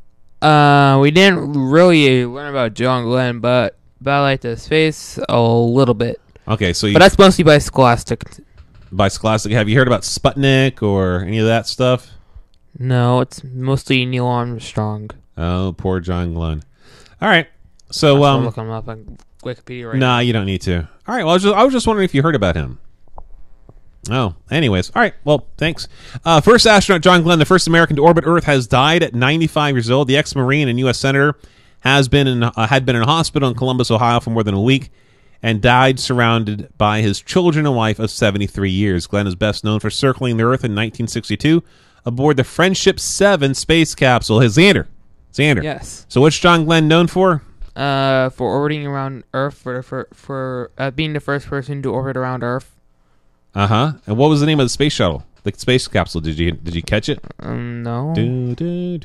S9: We didn't really learn about John Glenn, but about like the space a little bit.
S8: Okay, so
S9: but that's mostly by Scholastic.
S8: By Scholastic, have you heard about Sputnik or any of that stuff?
S9: No, it's mostly Neil Armstrong.
S8: Oh, poor John Glenn. All right, so
S9: I'm looking him up on Wikipedia right now.
S8: Nah, you don't need to. All right, well, I was just wondering if you heard about him. Oh, anyways. All right, well, thanks. First astronaut John Glenn, the first American to orbit Earth, has died at 95 years old. The ex-Marine and U.S. Senator had been in a hospital in Columbus, Ohio for more than a week and died surrounded by his children and wife of 73 years. Glenn is best known for circling the Earth in 1962 aboard the Friendship 7 space capsule. Hey, Xander.
S9: Yes.
S8: So what's John Glenn known for?
S9: For orbiting around Earth, for being the first person to orbit around Earth.
S8: Uh-huh. And what was the name of the space shuttle? The space capsule. Did you catch it?
S9: No.
S8: I'm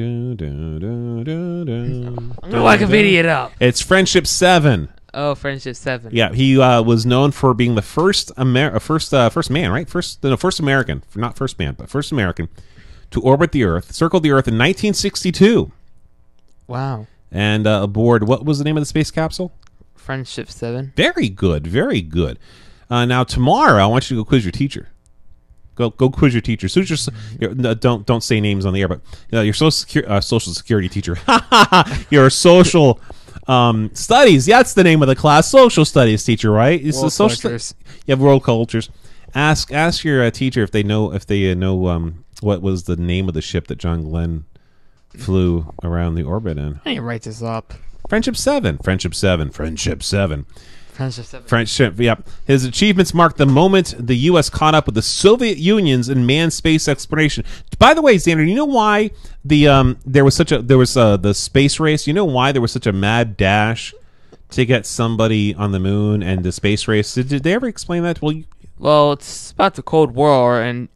S9: gonna Wikipedia it up.
S8: It's Friendship 7.
S9: Oh, Friendship 7.
S8: Yeah, he was known for being the first man, right? First American, not first man, but first American to orbit the Earth, circle the Earth in 1962.
S9: Wow.
S8: And aboard, what was the name of the space capsule?
S9: Friendship 7.
S8: Very good, very good. Now tomorrow, I want you to go quiz your teacher. Go quiz your teacher. So don't say names on the air, but your social security teacher. Your social studies. Yeah, that's the name of the class. Social studies teacher, right? It's
S9: world cultures.
S8: You have world cultures. Ask your teacher if they know what was the name of the ship that John Glenn flew around the orbit in.
S9: I need to write this up.
S8: Friendship 7.
S9: Friendship 7.
S8: Friendship, yeah. His achievements marked the moment the U.S. caught up with the Soviet Union's in manned space exploration. By the way, Xander, you know why there was the space race? You know why there was such a mad dash to get somebody on the moon and the space race? Did they ever explain that?
S9: Well, it's about the Cold War and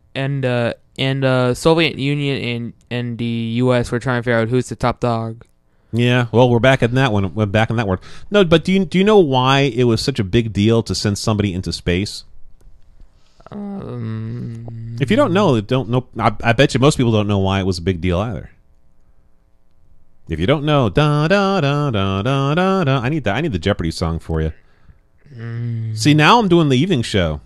S9: Soviet Union and the U.S. were trying to figure out who's the top dog.
S8: Yeah, well, we're back in that one. We're back in that one. No, but do you know why it was such a big deal to send somebody into space? If you don't know, I bet you most people don't know why it was a big deal either. If you don't know, da da da da da da da, I need the Jeopardy song for you. See, now I'm doing the evening show.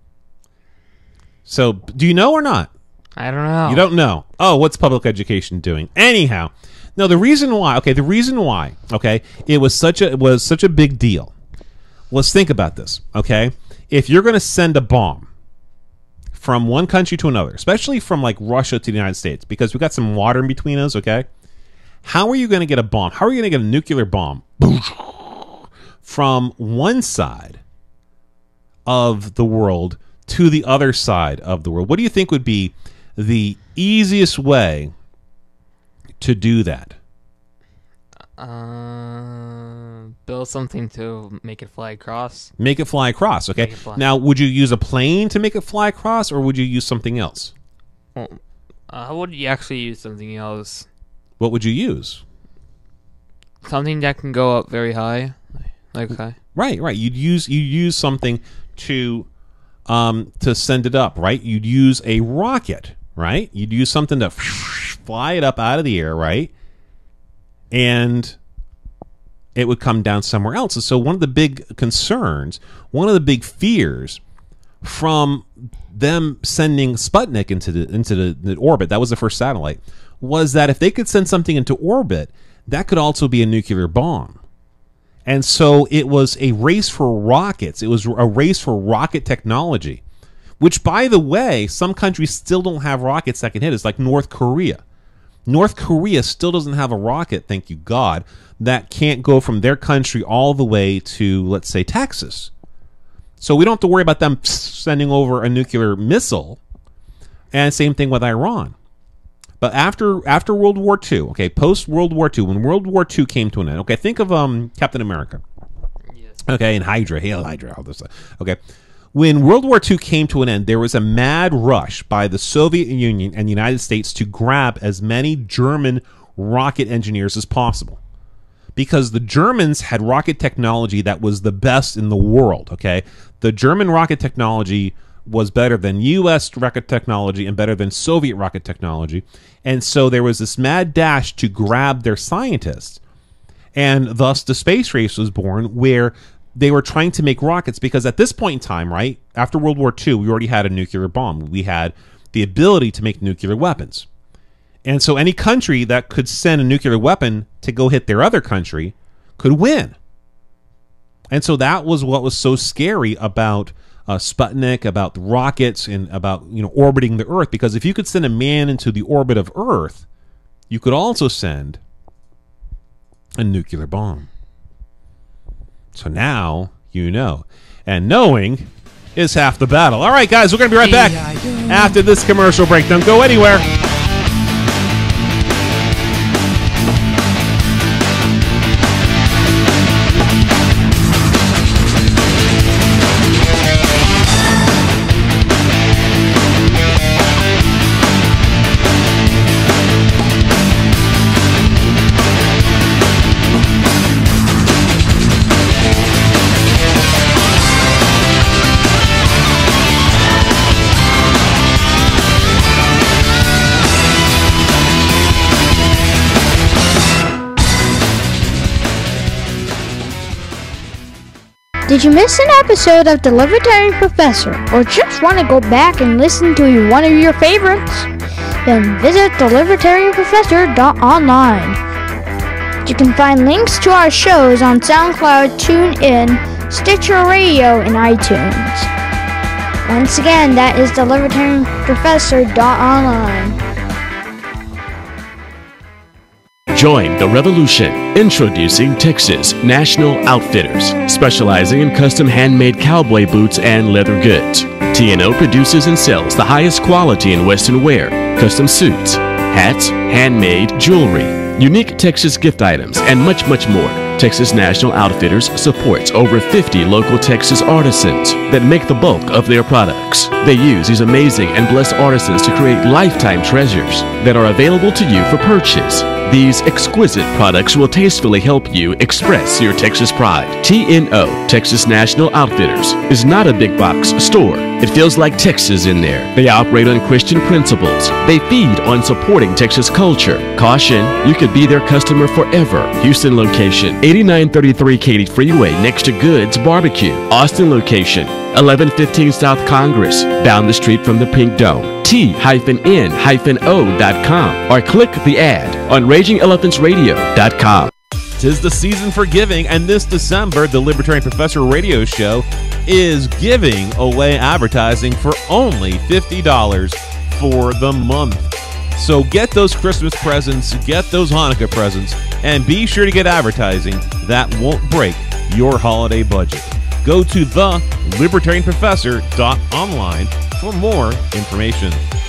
S8: So, do you know or not?
S9: I don't know.
S8: You don't know. Oh, what's public education doing? Anyhow. No, the reason why, it was such a big deal. Let's think about this, okay? If you're going to send a bomb from one country to another, especially from like Russia to the United States, because we've got some water in between us, okay? How are you going to get a bomb? How are you going to get a nuclear bomb from one side of the world to the other side of the world? What do you think would be the easiest way to do that?
S9: Build something to make it fly across.
S8: Make it fly across, okay. Now, would you use a plane to make it fly across, or would you use something else?
S9: Well, how would you actually use something else?
S8: What would you use?
S9: Something that can go up very high. Okay.
S8: Right. You'd use something to send it up, right? You'd use a rocket, right? You'd use something to fly it up out of the air, right? And it would come down somewhere else. And so one of the big concerns, one of the big fears from them sending Sputnik into the orbit, that was the first satellite, was that if they could send something into orbit, that could also be a nuclear bomb. And so it was a race for rockets. It was a race for rocket technology, which, by the way, some countries still don't have rockets that can hit us, like North Korea. North Korea still doesn't have a rocket, thank you God, that can't go from their country all the way to, let's say, Texas. So we don't have to worry about them sending over a nuclear missile. And same thing with Iran. But after World War II, okay, post World War II, when World War II came to an end, okay, think of Captain America. Yes. Okay, and Hydra, Hail Hydra, all this stuff. Okay. When World War II came to an end, there was a mad rush by the Soviet Union and the United States to grab as many German rocket engineers as possible. Because the Germans had rocket technology that was the best in the world, okay? The German rocket technology was better than U.S. rocket technology and better than Soviet rocket technology. And so there was this mad dash to grab their scientists. And thus the space race was born, where they were trying to make rockets, because at this point in time, right, after World War II, we already had a nuclear bomb. We had the ability to make nuclear weapons. And so any country that could send a nuclear weapon to go hit their other country could win. And so that was what was so scary about Sputnik, about the rockets, and about, orbiting the Earth. Because if you could send a man into the orbit of Earth, you could also send a nuclear bomb. So now you know. And knowing is half the battle. All right, guys, we're going to be right back after this commercial break. Don't go anywhere.
S1: Did you miss an episode of The Libertarian Professor, or just want to go back and listen to one of your favorites? Then visit thelibertarianprofessor.online. You can find links to our shows on SoundCloud, TuneIn, Stitcher Radio, and iTunes. Once again, that is thelibertarianprofessor.online.
S10: Join the revolution. Introducing Texas National Outfitters, specializing in custom handmade cowboy boots and leather goods. T&O produces and sells the highest quality in Western wear, custom suits, hats, handmade jewelry, unique Texas gift items, and much, much more. Texas National Outfitters supports over 50 local Texas artisans that make the bulk of their products. They use these amazing and blessed artisans to create lifetime treasures that are available to you for purchase. These exquisite products will tastefully help you express your Texas pride. T&O, Texas National Outfitters, is not a big box store. It feels like Texas in there. They operate on Christian principles. They feed on supporting Texas culture. Caution, you could be their customer forever. Houston location, 8933 Katy Freeway next to Goods Barbecue. Austin location, 1115 South Congress, down the street from the Pink Dome. T-N-O.com, or click the ad on RagingElephantsRadio.com.
S8: 'Tis the season for giving, and this December, the Libertarian Professor Radio Show is giving away advertising for only $50 for the month. So get those Christmas presents, get those Hanukkah presents, and be sure to get advertising that won't break your holiday budget. Go to thelibertarianprofessor.online for more information.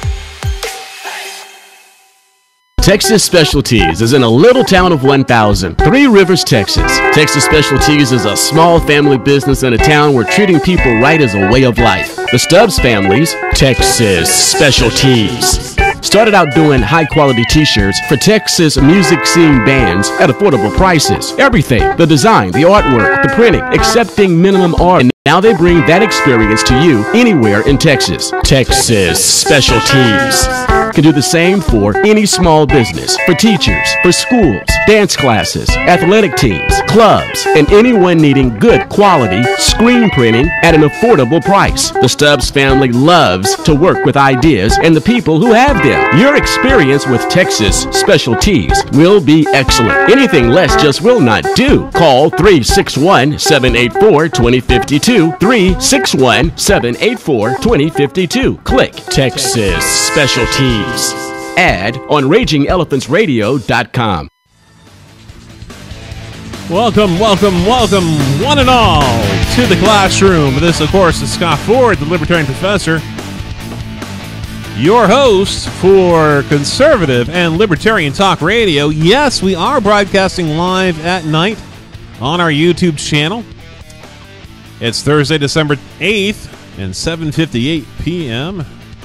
S10: Texas Specialties is in a little town of 1,000, Three Rivers, Texas. Texas Specialties is a small family business in a town where treating people right is a way of life. The Stubbs family's Texas Specialties. started out doing high-quality t-shirts for Texas music scene bands at affordable prices. Everything, the design, the artwork, the printing, accepting minimum order. And now they bring that experience to you anywhere in Texas. Texas Specialties can do the same for any small business, for teachers, for schools, dance classes, athletic teams, clubs, and anyone needing good quality screen printing at an affordable price. The Stubbs family loves to work with ideas and the people who have them. Your experience with Texas Specialties will be excellent. Anything less just will not do. Call 361-784-2052, 361-784-2052. Click Texas Specialties. Ad on RagingElephantsRadio.com.
S8: Welcome, one and all to the classroom. This, of course, is Scott Ford, the Libertarian Professor, your host for Conservative and Libertarian Talk Radio. Yes, we are broadcasting live at night on our YouTube channel. It's Thursday, December 8th, and 7:58 p.m.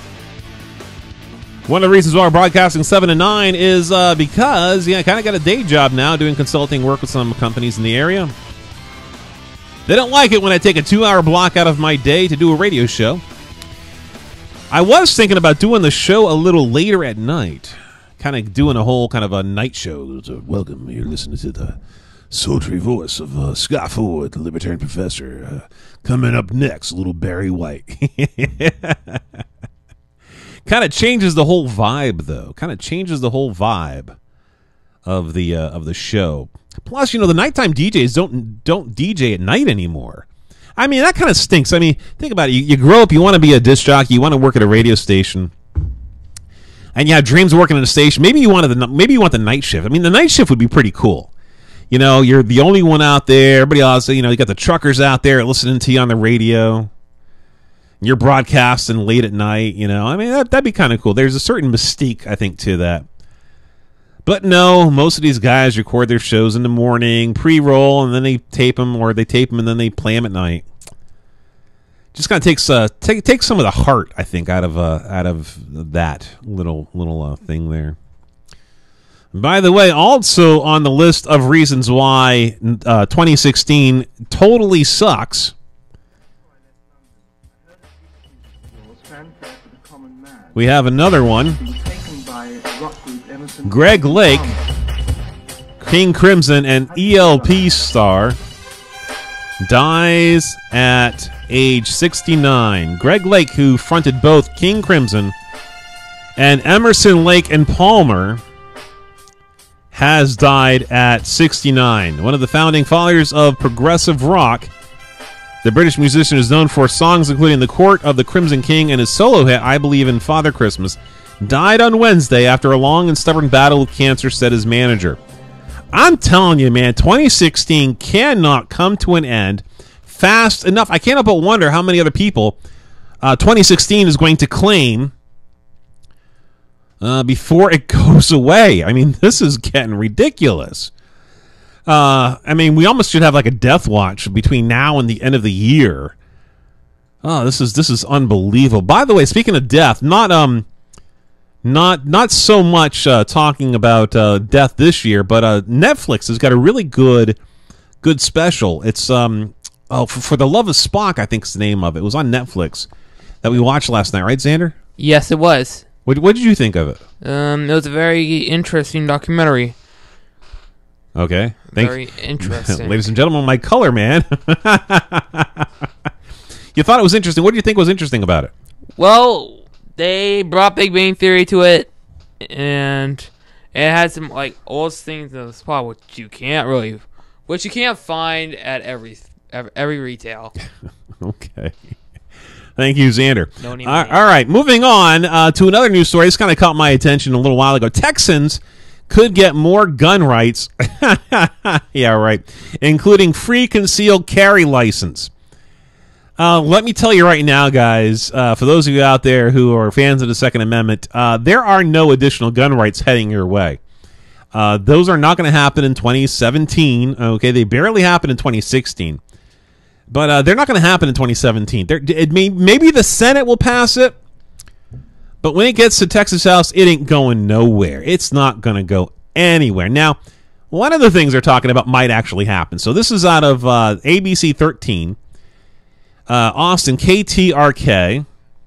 S8: One of the reasons why we're broadcasting 7 to 9 is because, I kind of got a day job now doing consulting work with some companies in the area. They don't like it when I take a 2-hour block out of my day to do a radio show. I was thinking about doing the show a little later at night, kind of doing a whole kind of a night show. So, welcome, you're listening to the sultry voice of Scott Ford, the Libertarian Professor. Coming up next, little Barry White. Kind of changes the whole vibe, though. Kind of changes the whole vibe of the show. Plus, the nighttime DJs don't DJ at night anymore. I mean, that kind of stinks. I mean, think about it. You grow up, you want to be a disc jockey, you want to work at a radio station, and you have dreams of working at a station. Maybe you want the night shift. I mean, the night shift would be pretty cool. You're the only one out there. Everybody else, you got the truckers out there listening to you on the radio. You're broadcasting late at night, I mean, that'd be kind of cool. There's a certain mystique, I think, to that. But no, most of these guys record their shows in the morning, pre-roll, and then they tape them, or they tape them and then they play them at night. Just kind of takes some of the heart, I think, out of that little thing there. By the way, also on the list of reasons why 2016 totally sucks, we have another one. Greg Lake, King Crimson and ELP star, dies at age 69. Greg Lake, who fronted both King Crimson and Emerson, Lake and Palmer, has died at 69. One of the founding fathers of progressive rock, the British musician is known for songs including The Court of the Crimson King and his solo hit, I Believe in Father Christmas, died on Wednesday after a long and stubborn battle with cancer, said his manager. I'm telling you, man, 2016 cannot come to an end fast enough. I can't help but wonder how many other people 2016 is going to claim before it goes away. I mean, this is getting ridiculous. I mean, we almost should have like a death watch between now and the end of the year. Oh, this is unbelievable. By the way, speaking of death, not so much talking about death this year, but Netflix has got a really good special. It's for the Love of Spock, I think is the name of it. It was on Netflix that we watched last night, right, Xander?
S9: Yes, it was.
S8: What did you think of it?
S9: It was a very interesting documentary.
S8: Okay.
S9: Very interesting.
S8: Ladies and gentlemen, my color man. You thought it was interesting. What do you think was interesting about it?
S9: Well, they brought Big Bang Theory to it, and it had some like old things in the spot which you can't find at every retail.
S8: Okay. Thank you, Xander.
S9: No need.
S8: All right, moving on to another news story. This kind of caught my attention a little while ago. Texans could get more gun rights. Yeah, right. Including free concealed carry license. Let me tell you right now, guys, for those of you out there who are fans of the Second Amendment, there are no additional gun rights heading your way. Those are not going to happen in 2017. Okay, they barely happened in 2016. But they're not going to happen in 2017. Maybe the Senate will pass it, But when it gets to Texas House, it ain't going nowhere. It's not going to go anywhere. Now, one of the things they're talking about might actually happen. So this is out of ABC 13, Austin, KTRK.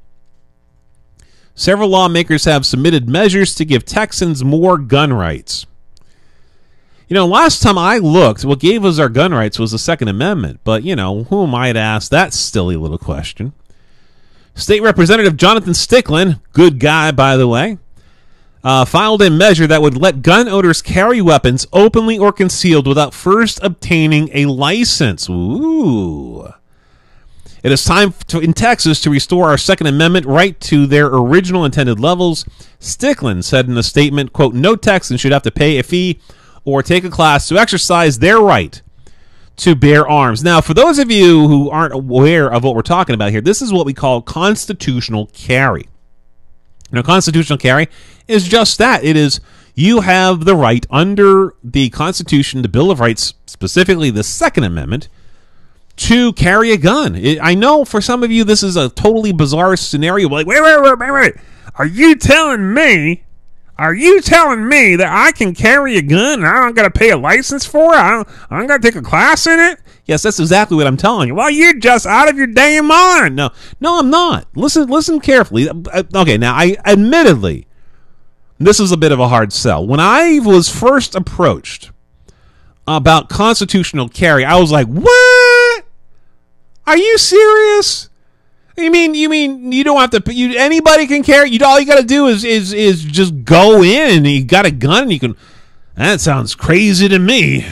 S8: Several lawmakers have submitted measures to give Texans more gun rights. You know, last time I looked, what gave us our gun rights was the Second Amendment. But, you know, who am I to ask that silly little question? State Representative Jonathan Stickland, good guy, by the way, filed a measure that would let gun owners carry weapons openly or concealed without first obtaining a license. Ooh. It is time in Texas to restore our Second Amendment right to their original intended levels. Stickland said in a statement, quote, no Texan should have to pay a fee or take a class to exercise their right to bear arms. Now, for those of you who aren't aware of what we're talking about here, this is what we call constitutional carry. Now, constitutional carry is just that. It is you have the right under the Constitution, the Bill of Rights, specifically the Second Amendment, to carry a gun. I know for some of you this is a totally bizarre scenario. Like, wait. Are you telling me that I can carry a gun and I don't got to pay a license for it? I don't got to take a class in it? Yes, that's exactly what I'm telling you. Well, you're just out of your damn mind. No, I'm not. Listen carefully. Okay, now, admittedly, this is a bit of a hard sell. When I was first approached about constitutional carry, I was like, what? Are you serious? You mean you don't have to? Anybody can carry. All you got to do is just go in and you got a gun and you can. That sounds crazy to me.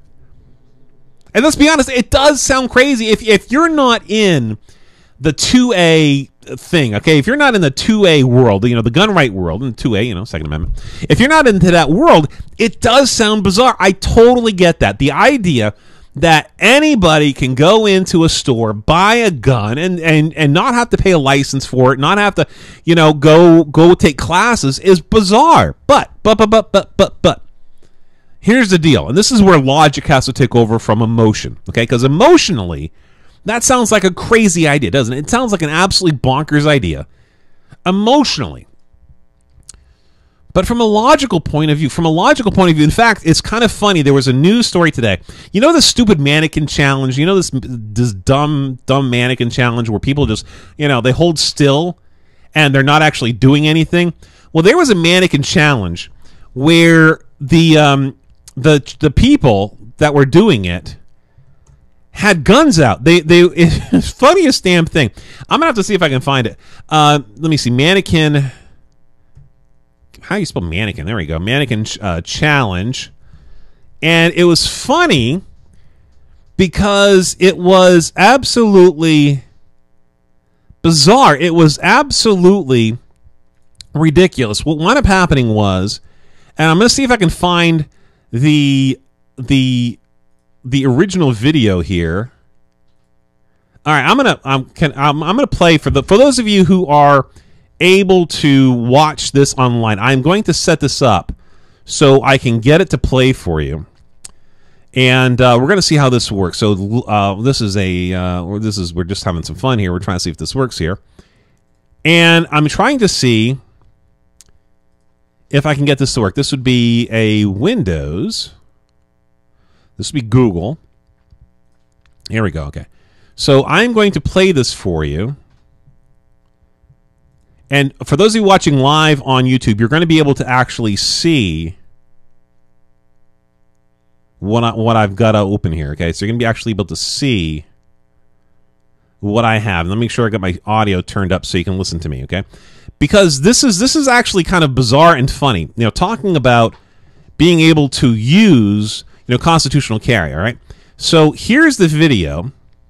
S8: And let's be honest, it does sound crazy if you're not in the 2A thing. Okay, if you're not in the 2A world, the gun right world, and 2A, Second Amendment. If you're not into that world, it does sound bizarre. I totally get that. The idea that anybody can go into a store, buy a gun, and not have to pay a license for it, not have to, go take classes is bizarre. But here's the deal, and this is where logic has to take over from emotion, okay? Because emotionally, that sounds like a crazy idea, doesn't it? It sounds like an absolutely bonkers idea emotionally. But from a logical point of view, in fact, it's kind of funny. There was a news story today. You know the stupid mannequin challenge? You know this dumb mannequin challenge where people just, they hold still and they're not actually doing anything? Well, there was a mannequin challenge where the people that were doing it had guns out. It's funniest damn thing. I'm gonna have to see if I can find it. Let me see. Mannequin. How do you spell mannequin? There we go. Mannequin challenge. And it was funny because it was absolutely bizarre. It was absolutely ridiculous. What wound up happening was, and I'm going to see if I can find the original video here. All right, I'm gonna play for those of you who are able to watch this online. I'm going to set this up so I can get it to play for you, and we're going to see how this works. So we're just having some fun here. We're trying to see if this works here, and I'm trying to see if I can get this to work. This would be a Windows. This would be Google. Here we go. Okay, so I'm going to play this for you. And for those of you watching live on YouTube, you're going to be able to actually see what I've got open here. Okay, so you're going to be actually able to see what I have. Let me make sure I got my audio turned up so you can listen to me. Okay, because this is actually kind of bizarre and funny. Talking about being able to use constitutional carry. All right, so here's the video.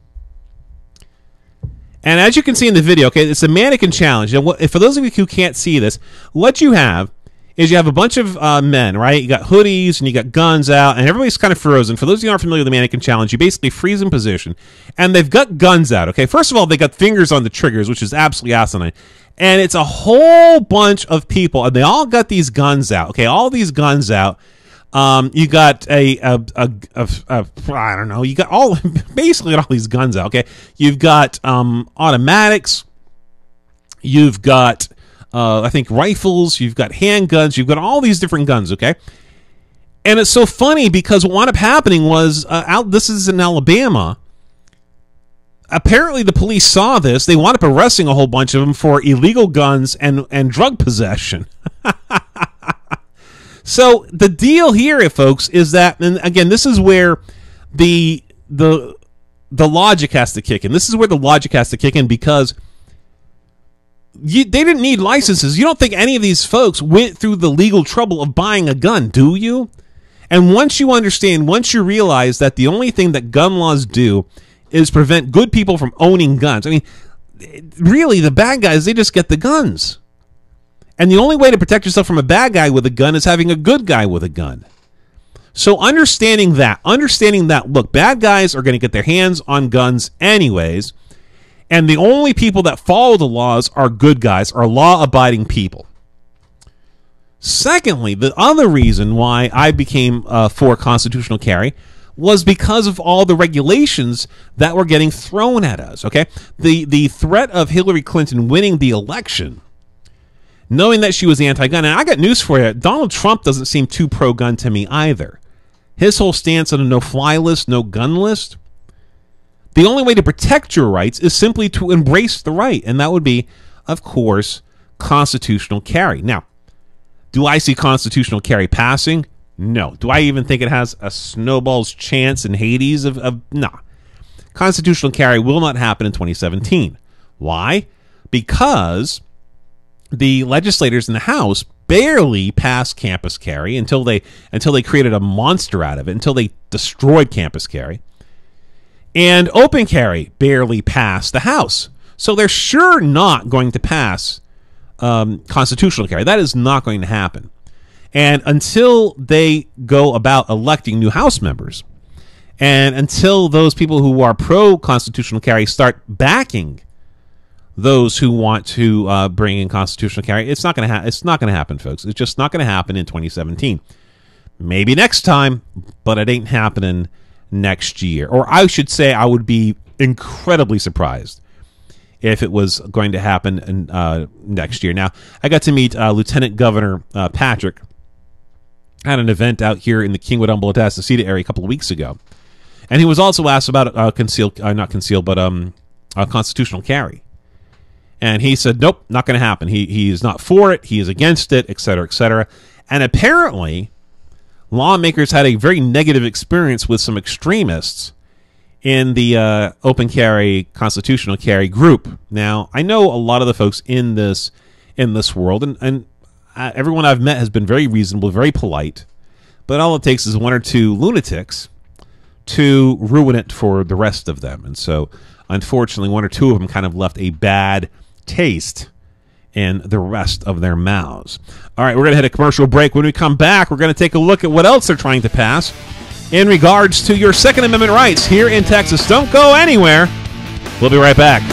S8: And as you can see in the video, okay, it's a mannequin challenge. And for those of you who can't see this, what you have is you have a bunch of men, right? You got hoodies and you got guns out, and everybody's kind of frozen. For those of you who aren't familiar with the mannequin challenge, you basically freeze in position, and they've got guns out, okay? First of all, they got fingers on the triggers, which is absolutely asinine. And it's a whole bunch of people, and they all got these guns out, okay? All these guns out. You got I don't know. You got basically all these guns out. Okay, you've got automatics. You've got I think rifles, you've got handguns, you've got all these different guns, okay? And it's so funny because what wound up happening was, this is in Alabama. Apparently the police saw this. They wound up arresting a whole bunch of them for illegal guns and drug possession. So the deal here, folks, is that, and again, this is where the logic has to kick in. This is where the logic has to kick in because they didn't need licenses. You don't think any of these folks went through the legal trouble of buying a gun, do you? And once you understand, once you realize that the only thing that gun laws do is prevent good people from owning guns. I mean, really, the bad guys, they just get the guns. And the only way to protect yourself from a bad guy with a gun is having a good guy with a gun. So understanding that, look, bad guys are going to get their hands on guns anyways, and the only people that follow the laws are good guys, are law-abiding people. Secondly, the other reason why I became for constitutional carry was because of all the regulations that were getting thrown at us, okay? The threat of Hillary Clinton winning the election, knowing that she was anti-gun, and I got news for you, Donald Trump doesn't seem too pro-gun to me either. His whole stance on a no-fly list, no-gun list, the only way to protect your rights is simply to embrace the right, and that would be, of course, constitutional carry. Now, do I see constitutional carry passing? No. Do I even think it has a snowball's chance in Hades of no. Constitutional carry will not happen in 2017. Why? Because the legislators in the House barely passed campus carry until they created a monster out of it, until they destroyed campus carry. And open carry barely passed the House. So they're sure not going to pass constitutional carry. That is not going to happen. And until they go about electing new House members, and until those people who are pro-constitutional carry start backing those who want to bring in constitutional carry, it's not going to happen, folks. It's just not going to happen in 2017. Maybe next time, but it ain't happening next year. Or I should say, I would be incredibly surprised if it was going to happen next year. Now, I got to meet Lieutenant Governor Patrick at an event out here in the Kingwood Humboldt Atascocita area a couple of weeks ago, and he was also asked about constitutional carry, and he said, "Nope, not going to happen. He is not for it. He is against it, etc., etc." And apparently, lawmakers had a very negative experience with some extremists in the open carry, constitutional carry group. Now, I know a lot of the folks in this world, and everyone I've met has been very reasonable, very polite, but all it takes is one or two lunatics to ruin it for the rest of them. And so, unfortunately, one or two of them kind of left a bad taste in the rest of their mouths. All right, we're going to hit a commercial break. When we come back, we're going to take a look at what else they're trying to pass in regards to your Second Amendment rights here in Texas. Don't go anywhere. We'll be right back.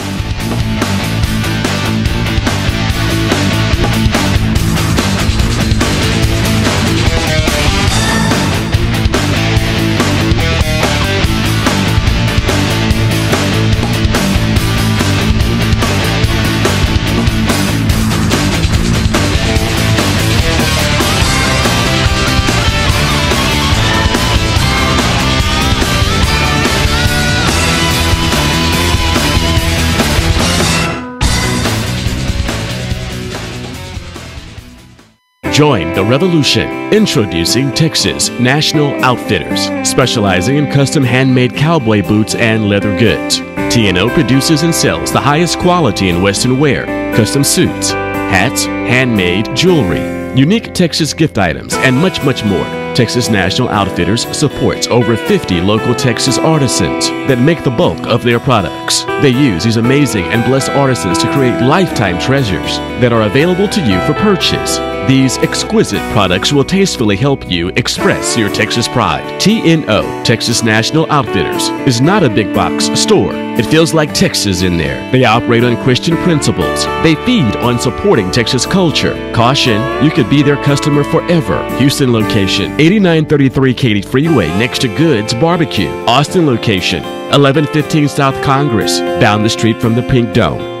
S10: Join the revolution. Introducing Texas National Outfitters, specializing in custom handmade cowboy boots and leather goods. T&O produces and sells the highest quality in Western wear, custom suits, hats, handmade jewelry, unique Texas gift items, and much, much more. Texas National Outfitters supports over 50 local Texas artisans that make the bulk of their products. They use these amazing and blessed artisans to create lifetime treasures that are available to you for purchase. These exquisite products will tastefully help you express your Texas pride. T&O, Texas National Outfitters, is not a big box store. It feels like Texas in there. They operate on Christian principles. They feed on supporting Texas culture. Caution, you could be their customer forever. Houston location, 8933 Katy Freeway next to Goods Barbecue. Austin location, 1115 South Congress, down the street from the Pink Dome.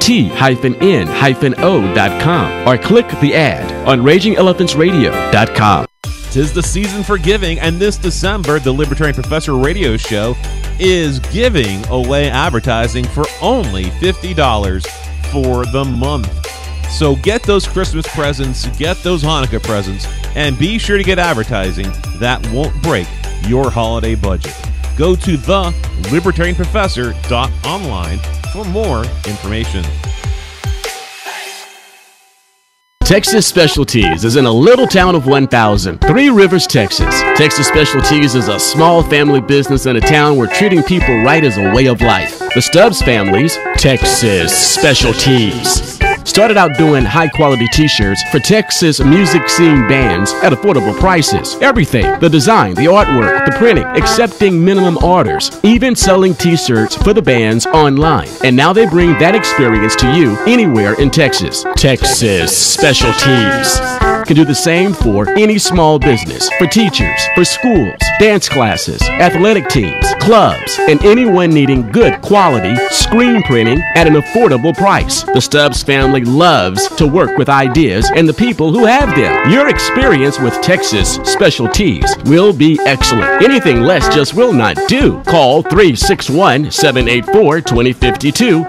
S10: T-N-O.com or click the ad on RagingElePhantsRadio.com.
S8: Tis the season for giving, and this December, the Libertarian Professor Radio Show is giving away advertising for only $50 for the month. So get those Christmas presents, get those Hanukkah presents, and be sure to get advertising that won't break your holiday budget. Go to thelibertarianprofessor.online for more information.
S10: Texas Specialties is in a little town of 1,000, Three Rivers, Texas. Texas Specialties is a small family business in a town where treating people right is a way of life. The Stubbs family's Texas Specialties started out doing high-quality t-shirts for Texas music scene bands at affordable prices. Everything, the design, the artwork, the printing, accepting minimum orders, even selling t-shirts for the bands online. And now they bring that experience to you anywhere in Texas. Texas Specialties can do the same for any small business, for teachers, for schools, dance classes, athletic teams, clubs, and anyone needing good quality screen printing at an affordable price. The Stubbs family loves to work with ideas and the people who have them. Your experience with Texas Specialties will be excellent. Anything less just will not do. Call 361-784-2052,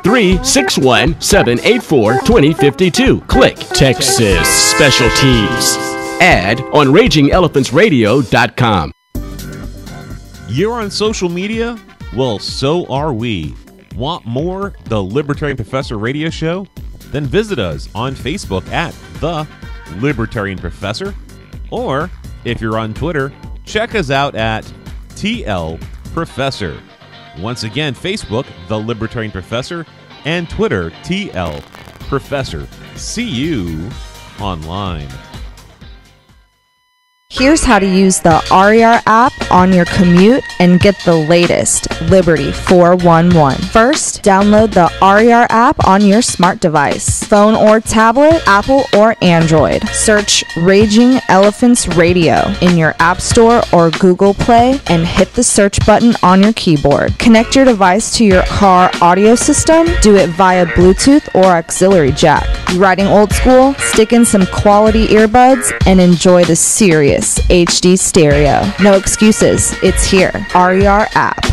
S10: 361-784-2052. Click Texas Specialties. Ad on RagingElePhantsRadio.com.
S8: You're on social media? Well, so are we. Want more? The Libertarian Professor Radio Show? Then visit us on Facebook at The Libertarian Professor. Or, if you're on Twitter, check us out at TL Professor. Once again, Facebook, The Libertarian Professor, and Twitter, TL Professor. See you online.
S11: Here's how to use the RER app on your commute and get the latest Liberty 411. First, download the RER app on your smart device, phone or tablet, Apple or Android. Search Raging Elephants Radio in your App Store or Google Play and hit the search button on your keyboard. Connect your device to your car audio system. Do it via Bluetooth or auxiliary jack. You riding old school? Stick in some quality earbuds and enjoy the serious HD stereo. No excuses. It's here. RER app.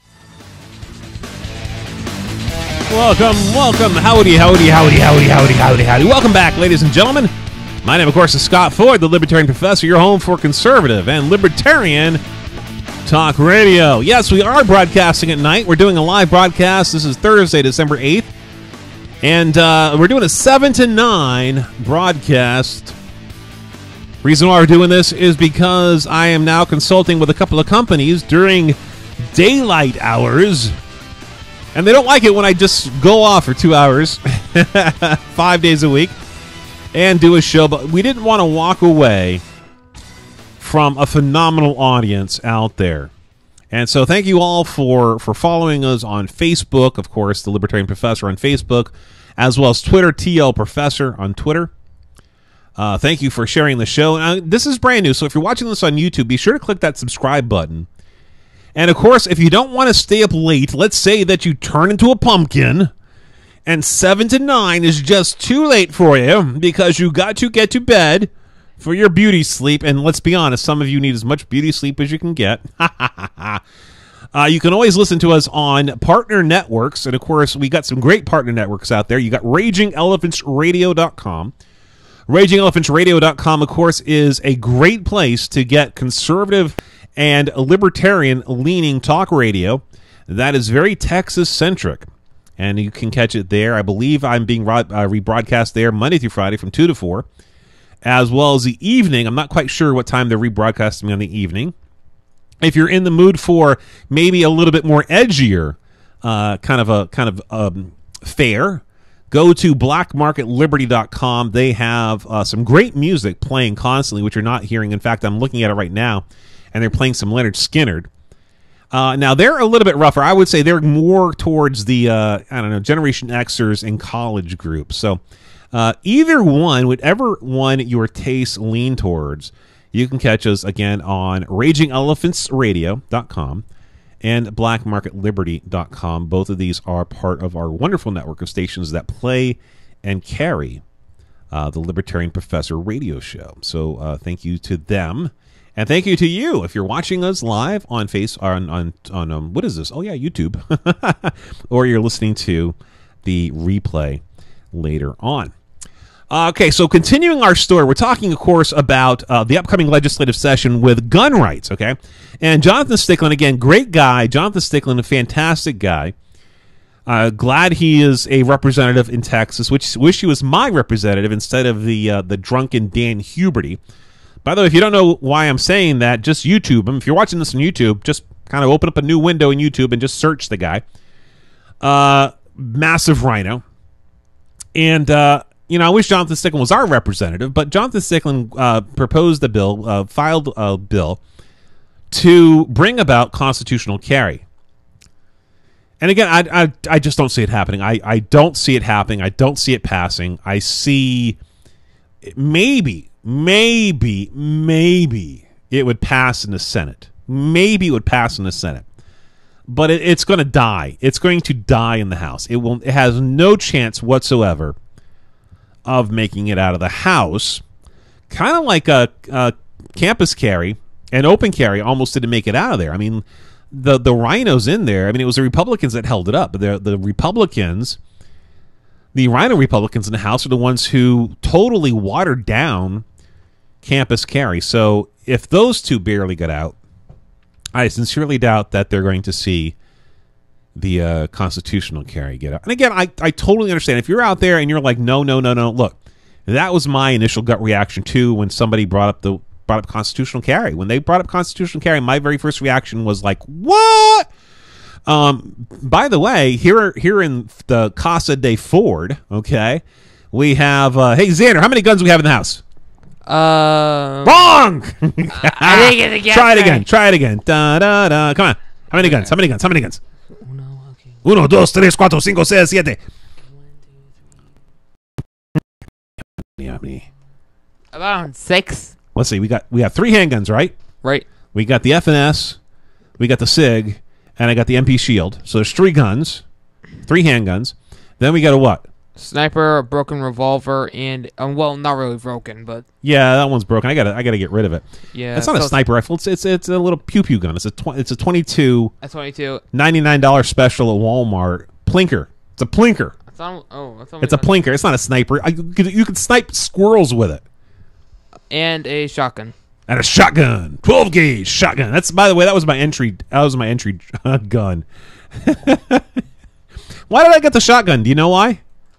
S8: Welcome. Howdy. Welcome back, ladies and gentlemen. My name, of course, is Scott Ford, the Libertarian Professor, your home for conservative and libertarian talk radio. Yes, we are broadcasting at night. We're doing a live broadcast. This is Thursday, December 8th. And we're doing a 7 to 9 broadcast. Reason why we're doing this is because I am now consulting with a couple of companies during daylight hours. And they don't like it when I just go off for 2 hours, 5 days a week, and do a show. But we didn't want to walk away from a phenomenal audience out there. And so thank you all for following us on Facebook, of course, the Libertarian Professor on Facebook, as well as Twitter, TL Professor on Twitter. Thank you for sharing the show. Now, this is brand new, so if you're watching this on YouTube, be sure to click that subscribe button. And, of course, if you don't want to stay up late, let's say that you turn into a pumpkin and 7 to 9 is just too late for you because you got to get to bed for your beauty sleep. And let's be honest, some of you need as much beauty sleep as you can get. You can always listen to us on partner networks. And, of course, we got some great partner networks out there. You got RagingElePhantsRadio.com. RagingElePhantsRadio.com, of course, is a great place to get conservative and libertarian-leaning talk radio that is very Texas-centric. And you can catch it there. I believe I'm being rebroadcast there Monday through Friday from 2 to 4, as well as the evening. I'm not quite sure what time they're rebroadcasting on the evening. If you're in the mood for maybe a little bit more edgier kind of fare, go to blackmarketliberty.com. They have some great music playing constantly, which you're not hearing. In fact, I'm looking at it right now, and they're playing some Leonard Skinner. Now, they're a little bit rougher. I would say they're more towards the, Generation Xers and college groups. So either one, whatever one your tastes lean towards, you can catch us again on RagingElePhantsRadio.com. and blackmarketliberty.com. Both of these are part of our wonderful network of stations that play and carry the Libertarian Professor radio show. So thank you to them. And thank you to you if you're watching us live on what is this? Oh yeah, YouTube, or you're listening to the replay later on. Okay, so continuing our story, we're talking, of course, about the upcoming legislative session with gun rights. Okay, and Jonathan Stickland, again, great guy. Jonathan Stickland, a fantastic guy. Glad he is a representative in Texas. Wish he was my representative instead of the drunken Dan Huberty. By the way, if you don't know why I'm saying that, just YouTube him. If you're watching this on YouTube, just kind of open up a new window in YouTube and just search the guy. Massive rhino. And, I wish Jonathan Stickland was our representative, but Jonathan Stickland proposed a bill, filed a bill to bring about constitutional carry. And again, I just don't see it happening. I don't see it happening. I don't see it passing. I see maybe it would pass in the Senate. Maybe it would pass in the Senate. But it's going to die. It's going to die in the House. It has no chance whatsoever of making it out of the House. Kind of like a campus carry and open carry almost didn't make it out of there. I mean, the rhinos in there. I mean, it was the Republicans that held it up. But the Republicans, the rhino Republicans in the House, are the ones who totally watered down campus carry. So if those two barely got out, I sincerely doubt that they're going to see the constitutional carry get out. And again, I totally understand. If you're out there and you're like, no. Look, that was my initial gut reaction too when somebody brought up constitutional carry. When they brought up constitutional carry, my very first reaction was like, what? By the way, here in the Casa de Ford, okay, we have hey Xander, how many guns do we have in the house? Wrong.
S9: I think it's a guess.
S8: Try it again. Da da da. Come on. How many guns? How many guns? Uno, dos, tres, cuatro, cinco, seis, siete. How many?
S9: About 6.
S8: Let's see. We have 3 handguns, right?
S9: Right.
S8: We got the FNS, we got the SIG, and I got the MP Shield. So there's 3 guns, 3 handguns. Then we got a what?
S9: Sniper, a broken revolver, and well, not really broken, but
S8: yeah, that one's broken. I gotta get rid of it.
S9: Yeah,
S8: it's not a sniper rifle. It's a little pew pew gun. It's a 22.
S9: That's $22.
S8: $99 special at Walmart. Plinker. It's a plinker. It's a plinker. It's not a sniper. You can snipe squirrels with it.
S9: And a shotgun.
S8: And a shotgun. 12 gauge shotgun. That's, by the way, that was my entry gun. Why did I get the shotgun? Do you know why?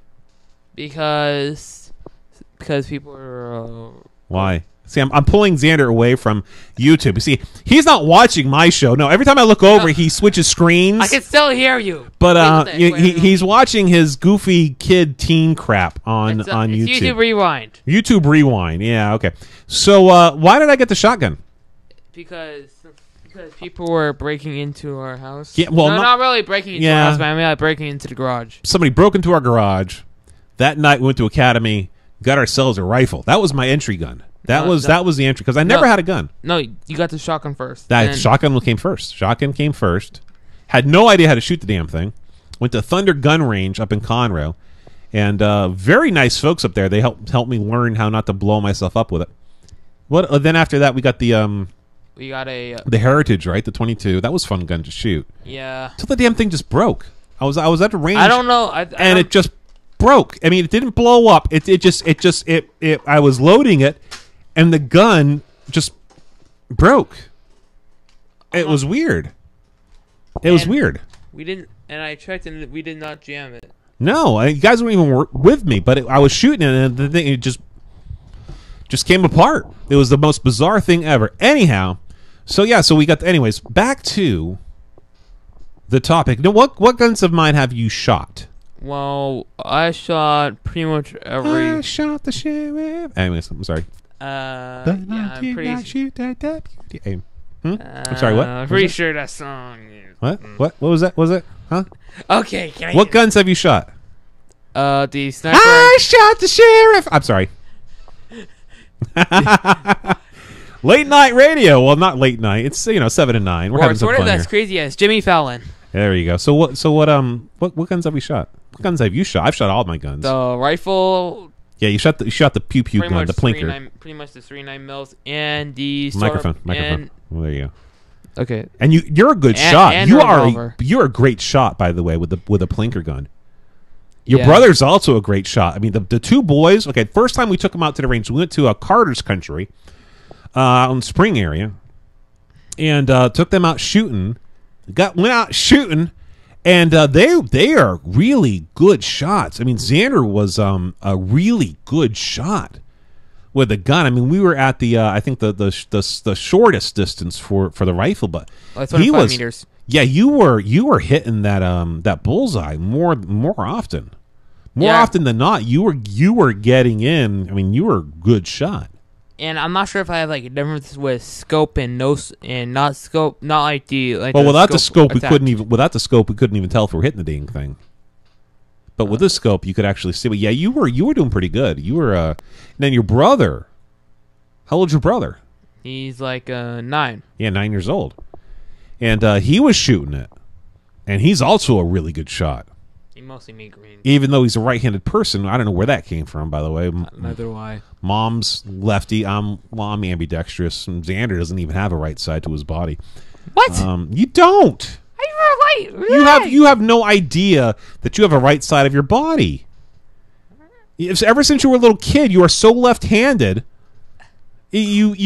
S9: Because people are...
S8: Why? See, I'm pulling Xander away from YouTube. You see, he's not watching my show. No, every time I look over, he switches screens.
S9: I can still hear you.
S8: But he's watching his goofy kid teen crap on YouTube.
S9: It's YouTube Rewind.
S8: YouTube Rewind. Yeah, okay. So why did I get the shotgun?
S9: Because people were breaking into our house.
S8: Yeah, well,
S9: not really breaking into our house, but I mean like breaking into the garage.
S8: Somebody broke into our garage. That night we went to Academy, got ourselves a rifle. That was my entry gun. That was the entry because I never had a gun.
S9: No, you got the shotgun first.
S8: Shotgun came first. Shotgun came first. Had no idea how to shoot the damn thing. Went to Thunder Gun Range up in Conroe, and very nice folks up there. They helped me learn how not to blow myself up with it. What? Then after that, we got the the Heritage, right? The 22. That was a fun gun to shoot.
S9: Yeah.
S8: Till the damn thing just broke. I was at the range.
S9: I don't know.
S8: It just broke. I mean, it didn't blow up. I was loading it, and the gun just broke. It was weird. It was weird.
S9: We didn't, and I checked, and we did not jam it.
S8: No, you guys weren't even with me, but I was shooting it, and the thing just came apart. It was the most bizarre thing ever. Anyhow, so we got. Anyways, back to the topic. Now, what guns of mine have you shot?
S9: Well, I shot pretty much every.
S8: I shot the sheriff. Anyways, I'm sorry.
S9: I'm pretty.
S8: Shoot that deputy. I'm sorry. What?
S9: I'm pretty sure that song.
S8: What? What was that? Was it? Huh?
S9: Okay.
S8: What guns have you shot?
S9: The sniper.
S8: I shot the sheriff. I'm sorry. Late night radio. Well, not late night. It's 7 to 9. We're having some
S9: sort of
S8: fun
S9: as
S8: here.
S9: crazy as Jimmy Fallon.
S8: There you go. So what guns have we shot? What guns have you shot? I've shot all my guns.
S9: The rifle.
S8: Yeah, you shot the pew pew gun, the plinker.
S9: Pretty much the 3.9 mils and the
S8: Microphone.
S9: And,
S8: well, there you go.
S9: Okay.
S8: And you're a good shot.
S9: And
S8: You're a great shot, by the way, with a plinker gun. Your brother's also a great shot. I mean, the two boys. Okay, first time we took them out to the range, we went to Carter's Country, on the Spring area, and took them out shooting. Went out shooting, and they are really good shots. I mean, Xander was a really good shot with a gun. I mean, we were at the I think the shortest distance for the rifle, but
S9: he was meters.
S8: Yeah, you were hitting that bullseye more often. More often than not, you were getting in. I mean, you were a good shot.
S9: And I'm not sure if I have like a difference with scope and not scope, not like the like.
S8: Well, without the scope, we couldn't even tell if we were hitting the dang thing. But with this scope, you could actually see. But yeah, you were doing pretty good. You were. And then your brother. How old's your brother?
S9: He's like 9.
S8: Yeah, 9 years old, and he was shooting it, and he's also a really good shot.
S9: He mostly made green.
S8: Even though he's a right-handed person, I don't know where that came from. By the way,
S9: neither do I.
S8: Mom's lefty. I'm ambidextrous. And Xander doesn't even have a right side to his body.
S9: What?
S8: You don't. You have no idea that you have a right side of your body. Ever since you were a little kid, you are so left-handed. You